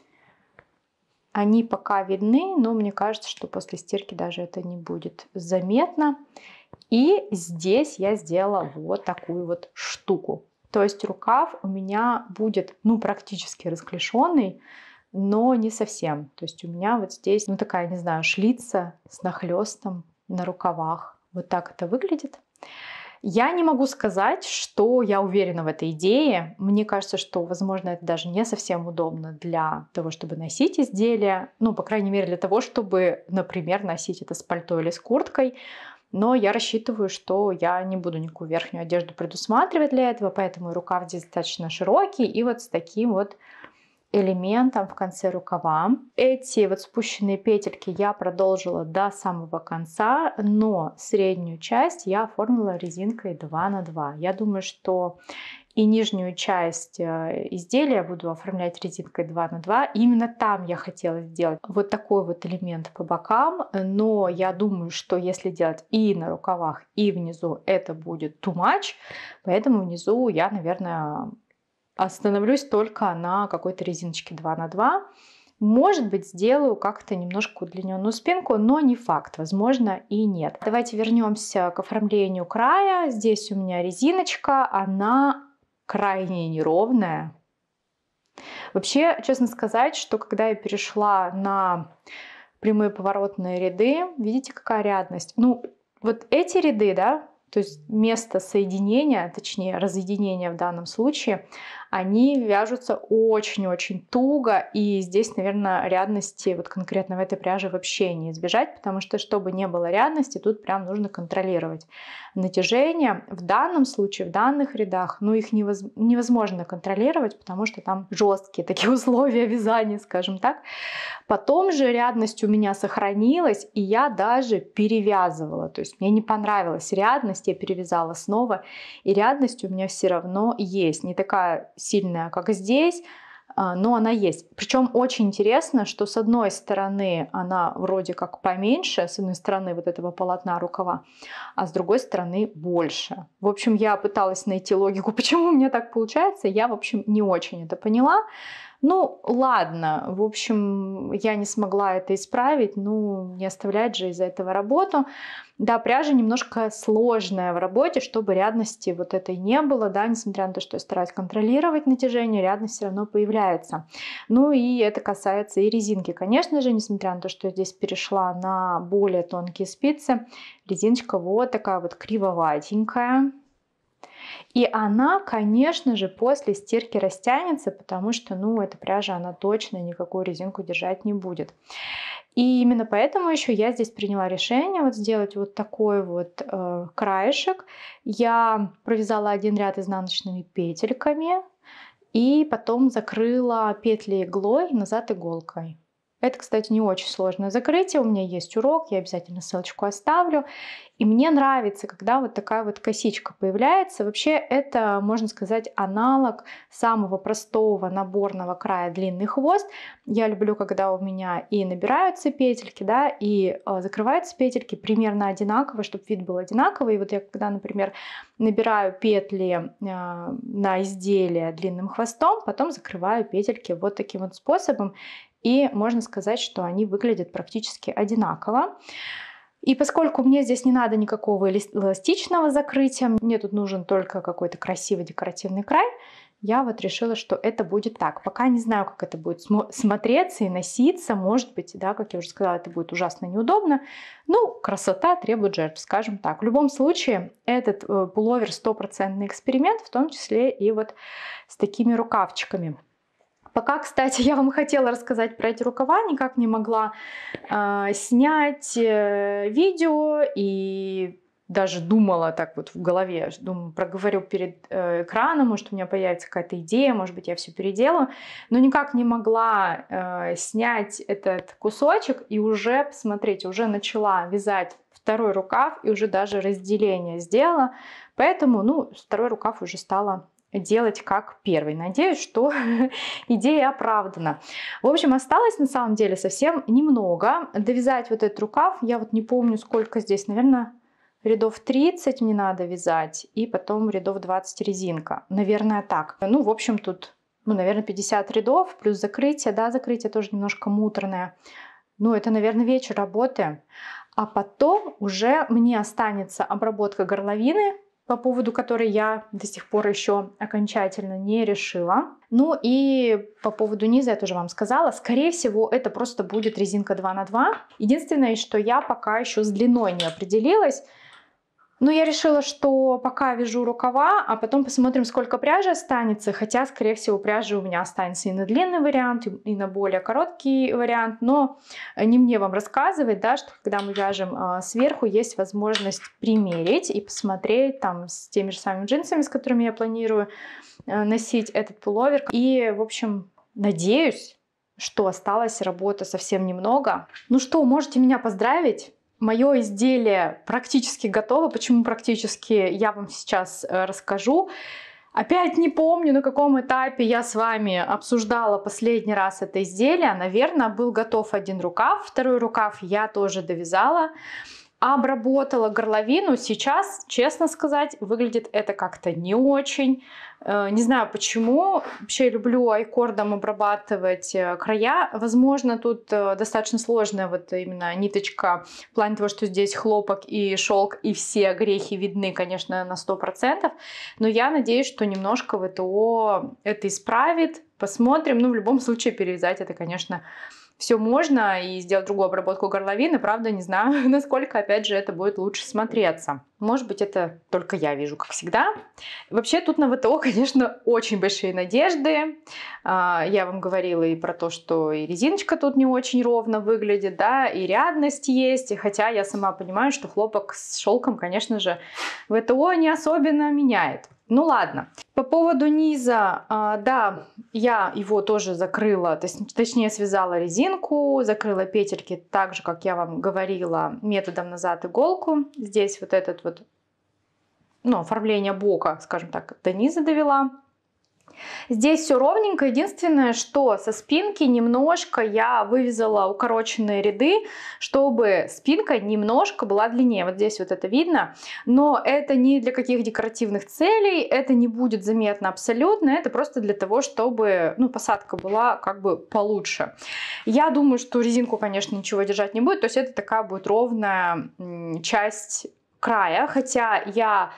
Они пока видны, но мне кажется, что после стирки даже это не будет заметно. И здесь я сделала вот такую вот штуку. То есть рукав у меня будет, ну, практически расклешенный, но не совсем. То есть у меня вот здесь, ну, такая, не знаю, шлица с нахлестом на рукавах. Вот так это выглядит. Я не могу сказать, что я уверена в этой идее. Мне кажется, что, возможно, это даже не совсем удобно для того, чтобы носить изделие. Ну, по крайней мере, для того, чтобы, например, носить это с пальто или с курткой. Но я рассчитываю, что я не буду никакую верхнюю одежду предусматривать для этого, поэтому и рукав здесь достаточно широкий. И вот с таким вот элементом в конце рукава. Эти вот спущенные петельки я продолжила до самого конца, но среднюю часть я оформила резинкой два на два. Я думаю, что и нижнюю часть изделия буду оформлять резинкой два на два. Именно там я хотела сделать вот такой вот элемент по бокам, но я думаю, что если делать и на рукавах, и внизу, это будет too much, поэтому внизу я, наверное, остановлюсь только на какой-то резиночке два на два. Может быть, сделаю как-то немножко удлиненную спинку, но не факт, возможно и нет. Давайте вернемся к оформлению края. Здесь у меня резиночка, она крайне неровная. Вообще, честно сказать, что когда я перешла на прямые поворотные ряды, видите, какая рядность? Ну, вот эти ряды, да, то есть место соединения, точнее разъединения в данном случае, они вяжутся очень-очень туго, и здесь, наверное, рядности вот конкретно в этой пряже вообще не избежать, потому что, чтобы не было рядности, тут прям нужно контролировать натяжение. В данном случае, в данных рядах, ну, их невозможно контролировать, потому что там жесткие такие условия вязания, скажем так. Потом же рядность у меня сохранилась, и я даже перевязывала, то есть мне не понравилась рядность, я перевязала снова, и рядность у меня все равно есть, не такая сильная, как здесь, но она есть. Причем очень интересно, что с одной стороны она вроде как поменьше, с одной стороны вот этого полотна рукава, а с другой стороны больше. В общем, я пыталась найти логику, почему у меня так получается, я, в общем, не очень это поняла. Ну, ладно, в общем, я не смогла это исправить, ну, не оставлять же из-за этого работу. Да, пряжа немножко сложная в работе, чтобы рядности вот этой не было, да, несмотря на то, что я стараюсь контролировать натяжение, рядность все равно появляется. Ну и это касается и резинки, конечно же, несмотря на то, что я здесь перешла на более тонкие спицы, резиночка вот такая вот кривоватенькая. И она, конечно же, после стирки растянется, потому что, ну, эта пряжа, она точно никакую резинку держать не будет. И именно поэтому еще я здесь приняла решение вот сделать вот такой вот э, краешек. Я провязала один ряд изнаночными петельками и потом закрыла петли иглой, назад иголкой. Это, кстати, не очень сложное закрытие. У меня есть урок, я обязательно ссылочку оставлю. И мне нравится, когда вот такая вот косичка появляется. Вообще это, можно сказать, аналог самого простого наборного края длинный хвост. Я люблю, когда у меня и набираются петельки, да, и э, закрываются петельки примерно одинаково, чтобы вид был одинаковый. И вот я, когда, например, набираю петли э, на изделие длинным хвостом, потом закрываю петельки вот таким вот способом. И можно сказать, что они выглядят практически одинаково. И поскольку мне здесь не надо никакого эластичного закрытия, мне тут нужен только какой-то красивый декоративный край, я вот решила, что это будет так. Пока не знаю, как это будет смотреться и носиться. Может быть, да, как я уже сказала, это будет ужасно неудобно. Ну, красота требует жертв, скажем так. В любом случае, этот пуловер стопроцентный эксперимент, в том числе и вот с такими рукавчиками. Пока, кстати, я вам хотела рассказать про эти рукава, никак не могла э, снять э, видео и даже думала так вот в голове, думаю, проговорю перед э, экраном, может у меня появится какая-то идея, может быть я все переделаю, но никак не могла э, снять этот кусочек и уже, посмотрите, уже начала вязать второй рукав и уже даже разделение сделала, поэтому, ну, второй рукав уже стала делать как первый. Надеюсь, что идея оправдана. В общем, осталось на самом деле совсем немного. Довязать вот этот рукав, я вот не помню, сколько здесь, наверное, рядов тридцать мне надо вязать, и потом рядов двадцать резинка. Наверное, так. Ну, в общем, тут, ну, наверное, пятьдесят рядов, плюс закрытие. Да, закрытие тоже немножко муторное. Ну, это, наверное, вечер работы. А потом уже мне останется обработка горловины, по поводу которой я до сих пор еще окончательно не решила. Ну и по поводу низа я тоже вам сказала. Скорее всего, это просто будет резинка два на два. Единственное, что я пока еще с длиной не определилась. Но я решила, что пока вяжу рукава, а потом посмотрим, сколько пряжи останется. Хотя, скорее всего, пряжи у меня останется и на длинный вариант, и на более короткий вариант. Но не мне вам рассказывать, да, что когда мы вяжем а, сверху, есть возможность примерить и посмотреть там с теми же самыми джинсами, с которыми я планирую а, носить этот пуловер. И, в общем, надеюсь, что осталось работы совсем немного. Ну что, можете меня поздравить? Мое изделие практически готово. Почему практически, я вам сейчас расскажу. Опять не помню, на каком этапе я с вами обсуждала последний раз это изделие. Наверное, был готов один рукав. Второй рукав я тоже довязала. Обработала горловину. Сейчас, честно сказать, выглядит это как-то не очень. Не знаю почему. Вообще люблю айкордом обрабатывать края. Возможно, тут достаточно сложная вот именно ниточка в плане того, что здесь хлопок и шелк, и все грехи видны, конечно, на сто процентов. Но я надеюсь, что немножко ВТО это исправит. Посмотрим. Ну, в любом случае, перевязать это, конечно, все можно и сделать другую обработку горловины. Правда, не знаю, насколько, опять же, это будет лучше смотреться. Может быть, это только я вижу, как всегда. Вообще, тут на ВТО, конечно, очень большие надежды. Я вам говорила и про то, что и резиночка тут не очень ровно выглядит, да, и рядность есть. И хотя я сама понимаю, что хлопок с шелком, конечно же, ВТО не особенно меняет. Ну ладно. По поводу низа, да, я его тоже закрыла, то есть, точнее связала резинку, закрыла петельки так же, как я вам говорила, методом назад иголку. Здесь вот этот вот, ну, оформление бока, скажем так, до низа довела. Здесь все ровненько. Единственное, что со спинки немножко я вывязала укороченные ряды, чтобы спинка немножко была длиннее. Вот здесь вот это видно. Но это не для каких декоративных целей, это не будет заметно абсолютно. Это просто для того, чтобы, ну, посадка была как бы получше. Я думаю, что резинку, конечно, ничего держать не будет. То есть это такая будет ровная часть края. Хотя я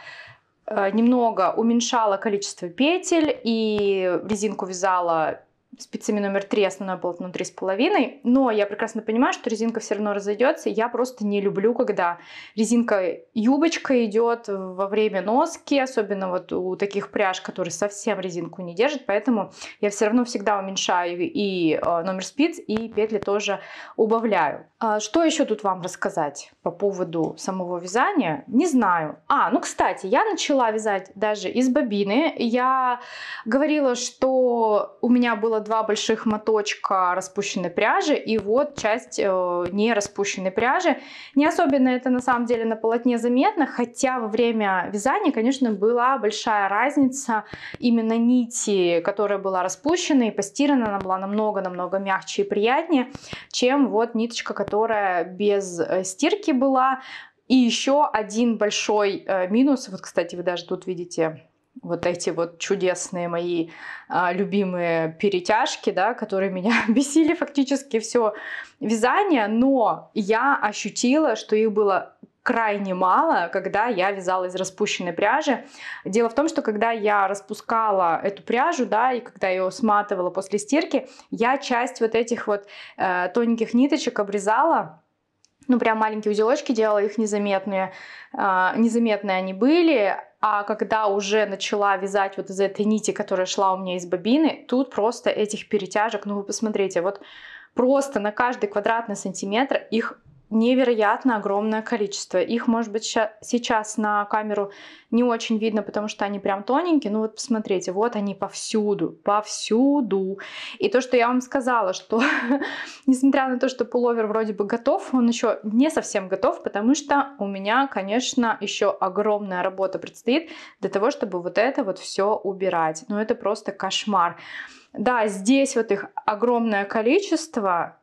немного уменьшала количество петель и резинку вязала спицами номер три, основное полотно три с половиной, но я прекрасно понимаю, что резинка все равно разойдется. Я просто не люблю, когда резинка юбочка идет во время носки, особенно вот у таких пряж, которые совсем резинку не держат, поэтому я все равно всегда уменьшаю и номер спиц, и петли тоже убавляю. Что еще тут вам рассказать по поводу самого вязания? Не знаю. А, ну, кстати, я начала вязать даже из бобины. Я говорила, что у меня было два больших моточка распущенной пряжи и вот часть э, не распущенной пряжи. Не особенно это на самом деле на полотне заметно, хотя во время вязания, конечно, была большая разница именно нити, которая была распущена и постирана, она была намного-намного мягче и приятнее, чем вот ниточка, которая без стирки была. И еще один большой э, минус, вот, кстати, вы даже тут видите вот эти вот чудесные мои а, любимые перетяжки, да, которые меня бесили фактически все вязание, но я ощутила, что их было крайне мало, когда я вязала из распущенной пряжи. Дело в том, что когда я распускала эту пряжу, да, и когда ее сматывала после стирки, я часть вот этих вот э, тоненьких ниточек обрезала. Ну, прям маленькие узелочки делала, их незаметные, э, незаметные они были. А когда уже начала вязать вот из этой нити, которая шла у меня из бобины, тут просто этих перетяжек, ну вы посмотрите, вот просто на каждый квадратный сантиметр их невероятно огромное количество. Их, может быть, сейчас на камеру не очень видно, потому что они прям тоненькие. Но вот посмотрите, вот они повсюду, повсюду. И то, что я вам сказала, что несмотря на то, что пуловер вроде бы готов, он еще не совсем готов, потому что у меня, конечно, еще огромная работа предстоит для того, чтобы вот это вот все убирать. Но это просто кошмар. Да, здесь вот их огромное количество.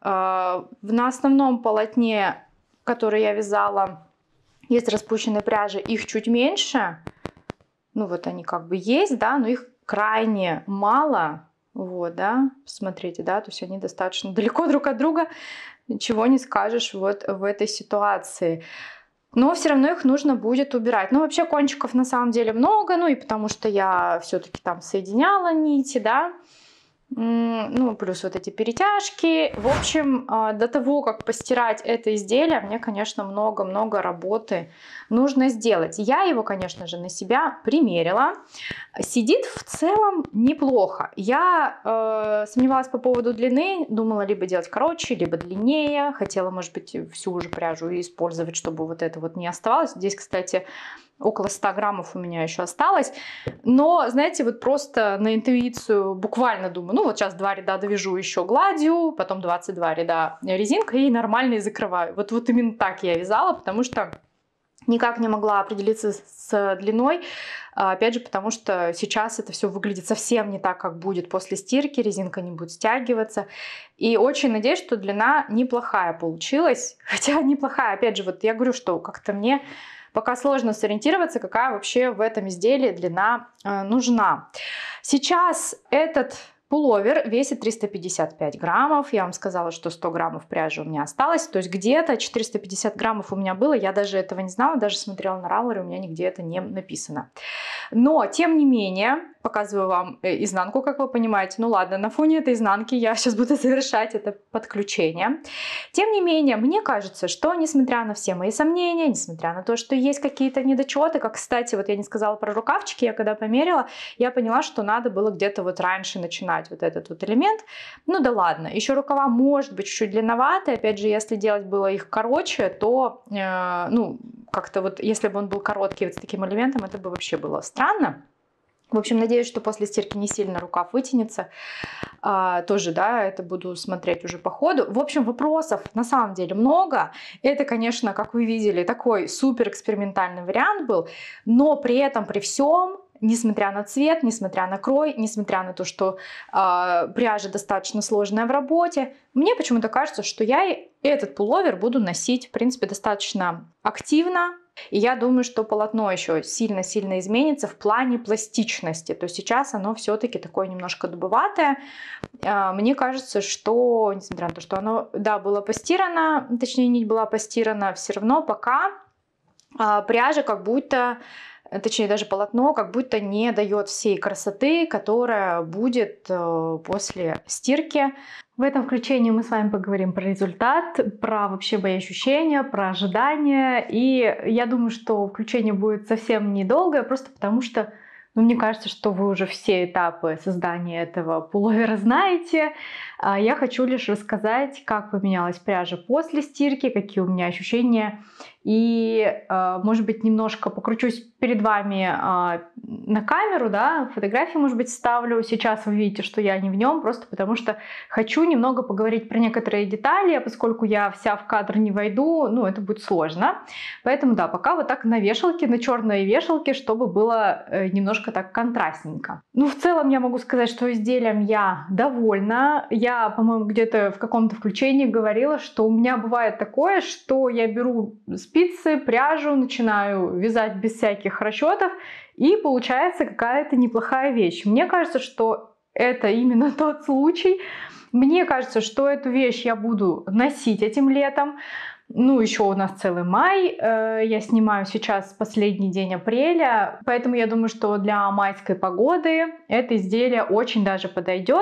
На основном полотне, которое я вязала из распущенной пряжи, их чуть меньше. Ну вот они как бы есть, да, но их крайне мало. Вот, да, посмотрите, да, то есть они достаточно далеко друг от друга. Ничего не скажешь вот в этой ситуации. Но все равно их нужно будет убирать. Ну, вообще кончиков на самом деле много, ну и потому что я все-таки там соединяла нити, да. Ну, плюс вот эти перетяжки. В общем, до того, как постирать это изделие, мне, конечно, много-много работы нужно сделать. Я его, конечно же, на себя примерила. Сидит в целом неплохо. Я э, сомневалась по поводу длины, думала либо делать короче, либо длиннее. Хотела, может быть, всю уже пряжу использовать, чтобы вот это вот не оставалось. Здесь, кстати, около ста граммов у меня еще осталось. Но, знаете, вот просто на интуицию буквально думаю, ну вот сейчас два ряда довяжу еще гладью, потом двадцать два ряда резинкой и нормально и закрываю. Вот, вот именно так я вязала, потому что никак не могла определиться с длиной. Опять же, потому что сейчас это все выглядит совсем не так, как будет после стирки. Резинка не будет стягиваться. И очень надеюсь, что длина неплохая получилась. Хотя неплохая, опять же, вот я говорю, что как-то мне пока сложно сориентироваться, какая вообще в этом изделии длина э, нужна. Сейчас этот пуловер весит триста пятьдесят пять граммов. Я вам сказала, что сто граммов пряжи у меня осталось. То есть где-то четыреста пятьдесят граммов у меня было. Я даже этого не знала, даже смотрела на Ravelry, у меня нигде это не написано. Но, тем не менее, показываю вам изнанку, как вы понимаете. Ну ладно, на фоне этой изнанки я сейчас буду завершать это подключение. Тем не менее, мне кажется, что несмотря на все мои сомнения, несмотря на то, что есть какие-то недочеты, как, кстати, вот я не сказала про рукавчики, я когда померила, я поняла, что надо было где-то вот раньше начинать вот этот вот элемент. Ну да ладно, еще рукава может быть чуть-чуть длинноватые. Опять же, если делать было их короче, то, э, ну, как-то вот, если бы он был короткий вот с таким элементом, это бы вообще было странно. В общем, надеюсь, что после стирки не сильно рукав вытянется. А, тоже, да, это буду смотреть уже по ходу. В общем, вопросов на самом деле много. Это, конечно, как вы видели, такой супер экспериментальный вариант был. Но при этом, при всем, несмотря на цвет, несмотря на крой, несмотря на то, что э, пряжа достаточно сложная в работе, мне почему-то кажется, что я этот пуловер буду носить, в принципе, достаточно активно. И я думаю, что полотно еще сильно-сильно изменится в плане пластичности. То есть сейчас оно все-таки такое немножко дубоватое. Мне кажется, что, несмотря на то, что оно, да, было постирано, точнее, нить была постирана, все равно пока пряжа как будто, точнее, даже полотно как будто не дает всей красоты, которая будет после стирки. В этом включении мы с вами поговорим про результат, про вообще мои ощущения, про ожидания. И я думаю, что включение будет совсем недолгое, просто потому что, ну, мне кажется, что вы уже все этапы создания этого пуловера знаете. Я хочу лишь рассказать, как поменялась пряжа после стирки, какие у меня ощущения. И, может быть, немножко покручусь перед вами на камеру, да, фотографии, может быть, вставлю. Сейчас вы видите, что я не в нем, просто потому что хочу немного поговорить про некоторые детали, а поскольку я вся в кадр не войду, ну, это будет сложно. Поэтому, да, пока вот так на вешалке, на черной вешалке, чтобы было немножко так контрастненько. Ну, в целом я могу сказать, что изделием я довольна. Я, по-моему, где-то в каком-то включении говорила, что у меня бывает такое, что я беру спицы, пряжу, начинаю вязать без всяких расчетов, и получается какая-то неплохая вещь. Мне кажется, что это именно тот случай. Мне кажется, что эту вещь я буду носить этим летом. Ну, еще у нас целый май. Я снимаю сейчас последний день апреля, поэтому я думаю, что для майской погоды это изделие очень даже подойдет.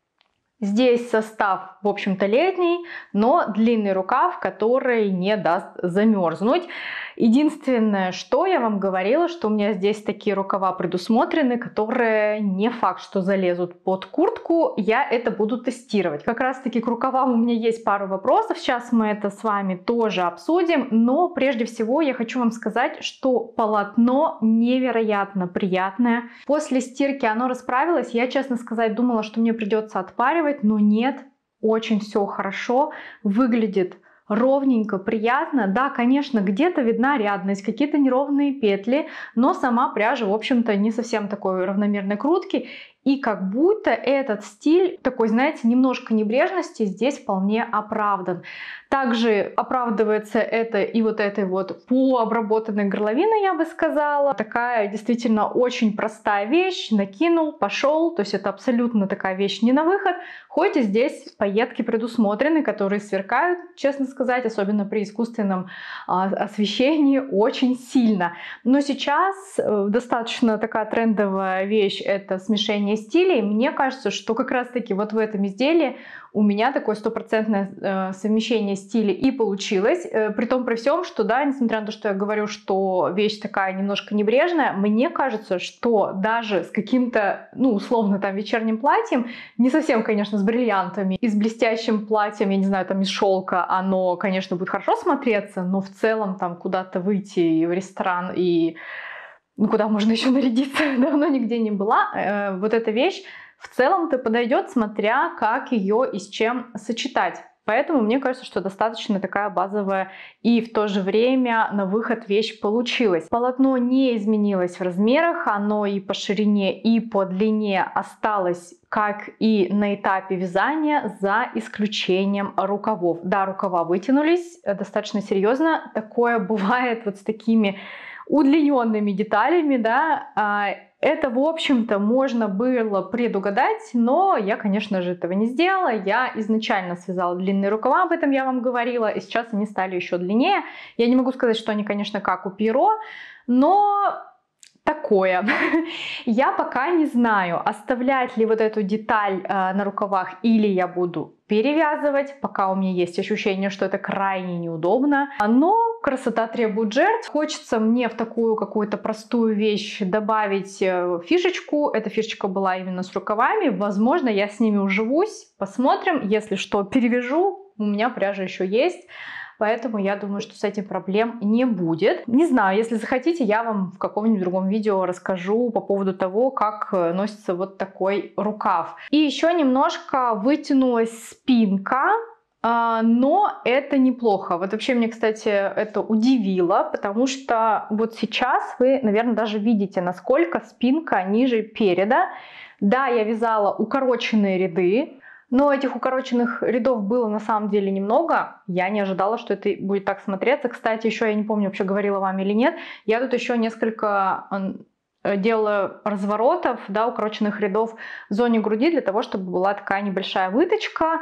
Здесь состав, в общем-то, летний, но длинный рукав, который не даст замерзнуть. Единственное, что я вам говорила, что у меня здесь такие рукава предусмотрены, которые не факт, что залезут под куртку. Я это буду тестировать. Как раз-таки к рукавам у меня есть пару вопросов. Сейчас мы это с вами тоже обсудим. Но прежде всего я хочу вам сказать, что полотно невероятно приятное. После стирки оно расправилось. Я, честно сказать, думала, что мне придется отпаривать, но нет. Очень все хорошо. Выглядит ровненько, приятно. Да, конечно, где-то видна рядность, какие-то неровные петли, но сама пряжа, в общем-то, не совсем такой равномерной крутки. И как будто этот стиль, такой, знаете, немножко небрежности здесь вполне оправдан. Также оправдывается это и вот этой вот полуобработанной горловиной, я бы сказала. Такая действительно очень простая вещь. Накинул, пошел. То есть это абсолютно такая вещь не на выход. Хоть и здесь пайетки предусмотрены, которые сверкают, честно сказать, особенно при искусственном освещении, очень сильно. Но сейчас достаточно такая трендовая вещь — это смешение совмещение стилей. Мне кажется, что как раз-таки вот в этом изделии у меня такое стопроцентное э, совмещение стилей и получилось. Э, при том, при всем, что, да, несмотря на то, что я говорю, что вещь такая немножко небрежная, мне кажется, что даже с каким-то, ну, условно, там, вечерним платьем, не совсем, конечно, с бриллиантами, и с блестящим платьем, я не знаю, там, из шелка, оно, конечно, будет хорошо смотреться, но в целом, там, куда-то выйти в ресторан и, ну, куда можно еще нарядиться, давно нигде не была, э, вот эта вещь в целом-то подойдет, смотря как ее и с чем сочетать. Поэтому мне кажется, что достаточно такая базовая и в то же время на выход вещь получилась. Полотно не изменилось в размерах, оно и по ширине, и по длине осталось, как и на этапе вязания, за исключением рукавов. Да, рукава вытянулись достаточно серьезно. Такое бывает вот с такими удлиненными деталями, да. Это, в общем-то, можно было предугадать, но я, конечно же, этого не сделала. Я изначально связала длинные рукава, об этом я вам говорила, и сейчас они стали еще длиннее. Я не могу сказать, что они, конечно, как у Пьеро, но такое. Я пока не знаю, оставлять ли вот эту деталь э, на рукавах или я буду перевязывать. Пока у меня есть ощущение, что это крайне неудобно. Но красота требует жертв. Хочется мне в такую какую-то простую вещь добавить фишечку. Эта фишечка была именно с рукавами. Возможно, я с ними уживусь. Посмотрим. Если что, перевяжу. У меня пряжа еще есть. Поэтому я думаю, что с этим проблем не будет. Не знаю, если захотите, я вам в каком-нибудь другом видео расскажу по поводу того, как носится вот такой рукав. И еще немножко вытянулась спинка, но это неплохо. Вот вообще мне, кстати, это удивило, потому что вот сейчас вы, наверное, даже видите, насколько спинка ниже переда. Да, я вязала укороченные ряды, но этих укороченных рядов было на самом деле немного. Я не ожидала, что это будет так смотреться. Кстати, еще я не помню, вообще говорила вам или нет, я тут еще несколько делала разворотов, да, укороченных рядов в зоне груди, для того, чтобы была такая небольшая выточка.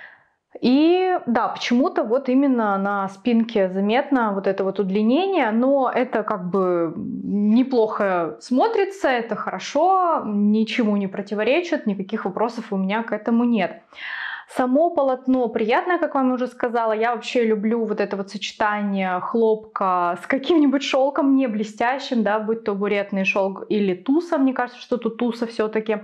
И да, почему-то вот именно на спинке заметно вот это вот удлинение, но это как бы неплохо смотрится, это хорошо, ничему не противоречит, никаких вопросов у меня к этому нет. Само полотно приятное, как вам уже сказала. Я вообще люблю вот это вот сочетание хлопка с каким-нибудь шелком, не блестящим, да, будь то буретный шелк или туса. Мне кажется, что тут туса все-таки.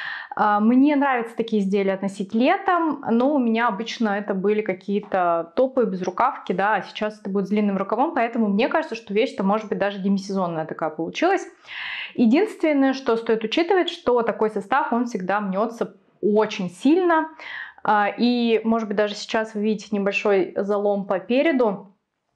Мне нравятся такие изделия относить летом, но у меня обычно это были какие-то топы без рукавки, да, а сейчас это будет с длинным рукавом, поэтому мне кажется, что вещь-то может быть даже демисезонная такая получилась. Единственное, что стоит учитывать, что такой состав, он всегда мнется очень сильно, и, может быть, даже сейчас вы видите небольшой залом по переду.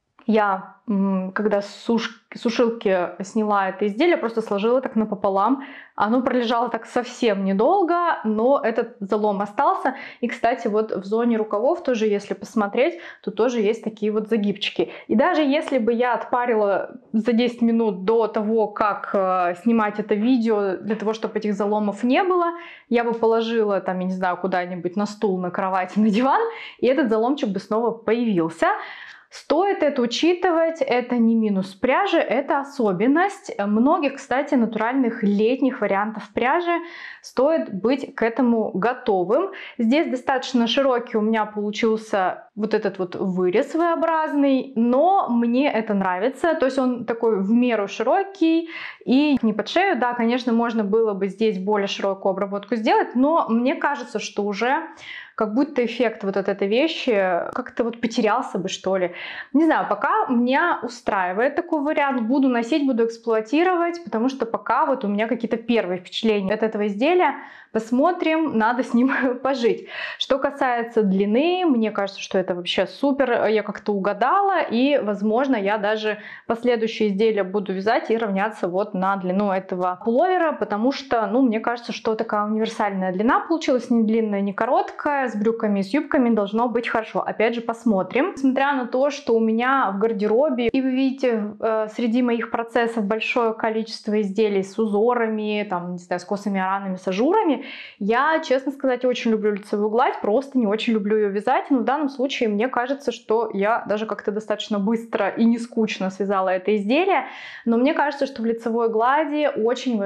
Я, когда с суш... сушилки сняла это изделие, просто сложила так напополам. Оно пролежало так совсем недолго, но этот залом остался. И, кстати, вот в зоне рукавов тоже, если посмотреть, то тоже есть такие вот загибчики. И даже если бы я отпарила за десять минут до того, как э, снимать это видео, для того, чтобы этих заломов не было, я бы положила там, я не знаю, куда-нибудь на стул, на кровать, на диван, и этот заломчик бы снова появился. Стоит это учитывать, это не минус пряжи, это особенность. Многих, кстати, натуральных летних вариантов пряжи стоит быть к этому готовым. Здесь достаточно широкий у меня получился вот этот вот вырез V-образный, но мне это нравится. То есть он такой в меру широкий и не под шею. Да, конечно, можно было бы здесь более широкую обработку сделать, но мне кажется, что уже как будто эффект вот от этой вещи как-то вот потерялся бы, что ли. Не знаю, пока меня устраивает такой вариант. Буду носить, буду эксплуатировать, потому что пока вот у меня какие-то первые впечатления от этого изделия. Посмотрим, надо с ним пожить. Что касается длины, мне кажется, что это вообще супер. Я как-то угадала, и, возможно, я даже последующие изделия буду вязать и равняться вот на длину этого пуловера, потому что, ну, мне кажется, что такая универсальная длина получилась, не длинная, не короткая. с брюками, с юбками должно быть хорошо. Опять же, посмотрим. Несмотря на то, что у меня в гардеробе, и вы видите, среди моих процессов большое количество изделий с узорами, там, не знаю, с косыми ранами, с ажурами, я, честно сказать, очень люблю лицевую гладь, просто не очень люблю ее вязать. Но в данном случае мне кажется, что я даже как-то достаточно быстро и не скучно связала это изделие. Но мне кажется, что в лицевой глади очень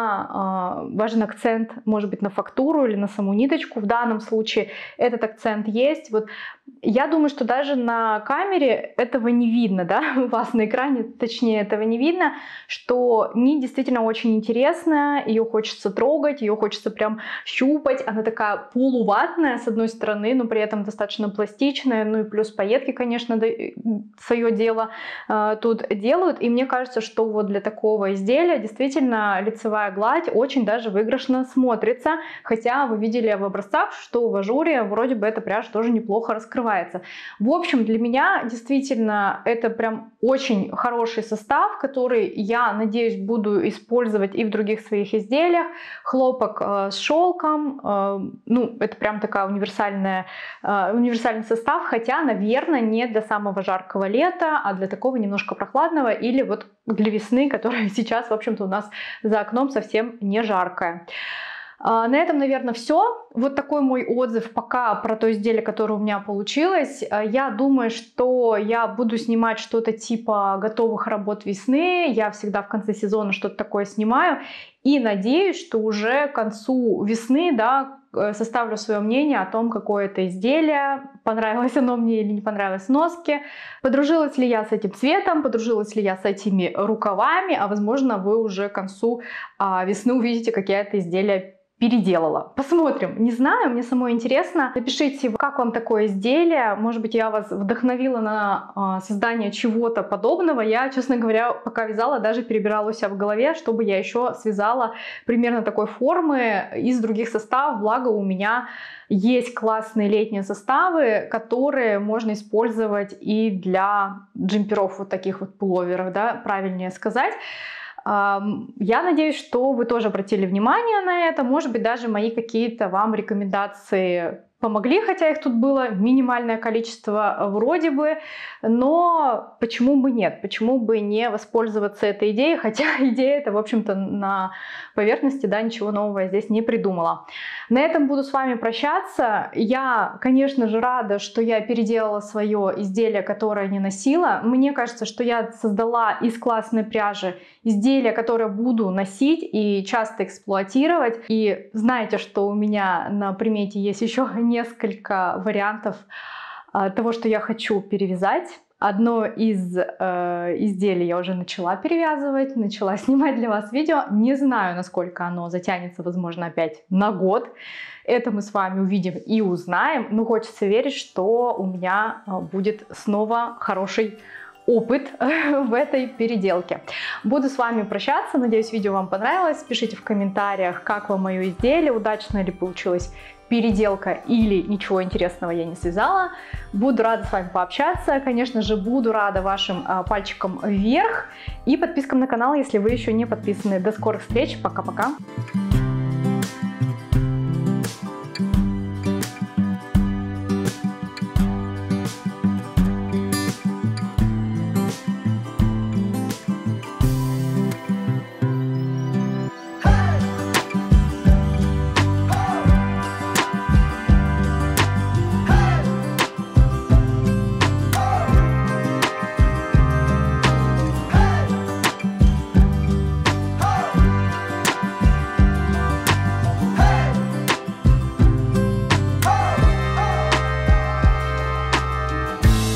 важна, важен акцент, может быть, на фактуру или на саму ниточку. В данном случае этот акцент есть. Вот я думаю, что даже на камере этого не видно, да, у вас на экране, точнее, этого не видно, что нить действительно очень интересная, ее хочется трогать, ее хочется прям щупать, она такая полуватная, с одной стороны, но при этом достаточно пластичная, ну и плюс пайетки, конечно, свое дело э, тут делают, и мне кажется, что вот для такого изделия действительно лицевая гладь очень даже выигрышно смотрится, хотя вы видели в образцах, что в ажуре вроде бы эта пряжа тоже неплохо раскрывается. В общем, для меня действительно это прям очень хороший состав, который, я надеюсь, буду использовать и в других своих изделиях. Хлопок э, с шелком, э, ну, это прям такая универсальная, э, универсальный состав, хотя, наверное, не для самого жаркого лета, а для такого немножко прохладного или вот для весны, которая сейчас, в общем-то, у нас за окном совсем не жаркая. На этом, наверное, все. Вот такой мой отзыв пока про то изделие, которое у меня получилось. Я думаю, что я буду снимать что-то типа готовых работ весны. Я всегда в конце сезона что-то такое снимаю. И надеюсь, что уже к концу весны, да, составлю свое мнение о том, какое это изделие, понравилось оно мне или не понравилось носки, подружилась ли я с этим цветом, подружилась ли я с этими рукавами, а возможно, вы уже к концу а, весны увидите, какие это изделия переделала. Посмотрим. Не знаю, мне самой интересно. Напишите, как вам такое изделие. Может быть, я вас вдохновила на э, создание чего-то подобного. Я, честно говоря, пока вязала, даже перебирала у себя в голове, чтобы я еще связала примерно такой формы из других составов. Благо, у меня есть классные летние составы, которые можно использовать и для джемперов, вот таких вот пуловеров, да, правильнее сказать. Я надеюсь, что вы тоже обратили внимание на это. Может быть, даже мои какие-то вам рекомендации помогли, хотя их тут было минимальное количество вроде бы, но почему бы нет, почему бы не воспользоваться этой идеей, хотя идея это, в общем-то, на поверхности, да, ничего нового я здесь не придумала. На этом буду с вами прощаться. Я, конечно же, рада, что я переделала свое изделие, которое не носила. Мне кажется, что я создала из классной пряжи изделие, которое буду носить и часто эксплуатировать. И знаете, что у меня на примете есть еще несколько вариантов того, что я хочу перевязать. Одно из э, изделий я уже начала перевязывать, начала снимать для вас видео. Не знаю, насколько оно затянется, возможно, опять на год. Это мы с вами увидим и узнаем. Но хочется верить, что у меня будет снова хороший опыт в этой переделке. Буду с вами прощаться. Надеюсь, видео вам понравилось. Пишите в комментариях, как вам мое изделие, удачно ли получилось переделка или ничего интересного я не связала. Буду рада с вами пообщаться. Конечно же, буду рада вашим а, пальчикам вверх и подпискам на канал, если вы еще не подписаны. До скорых встреч. Пока-пока.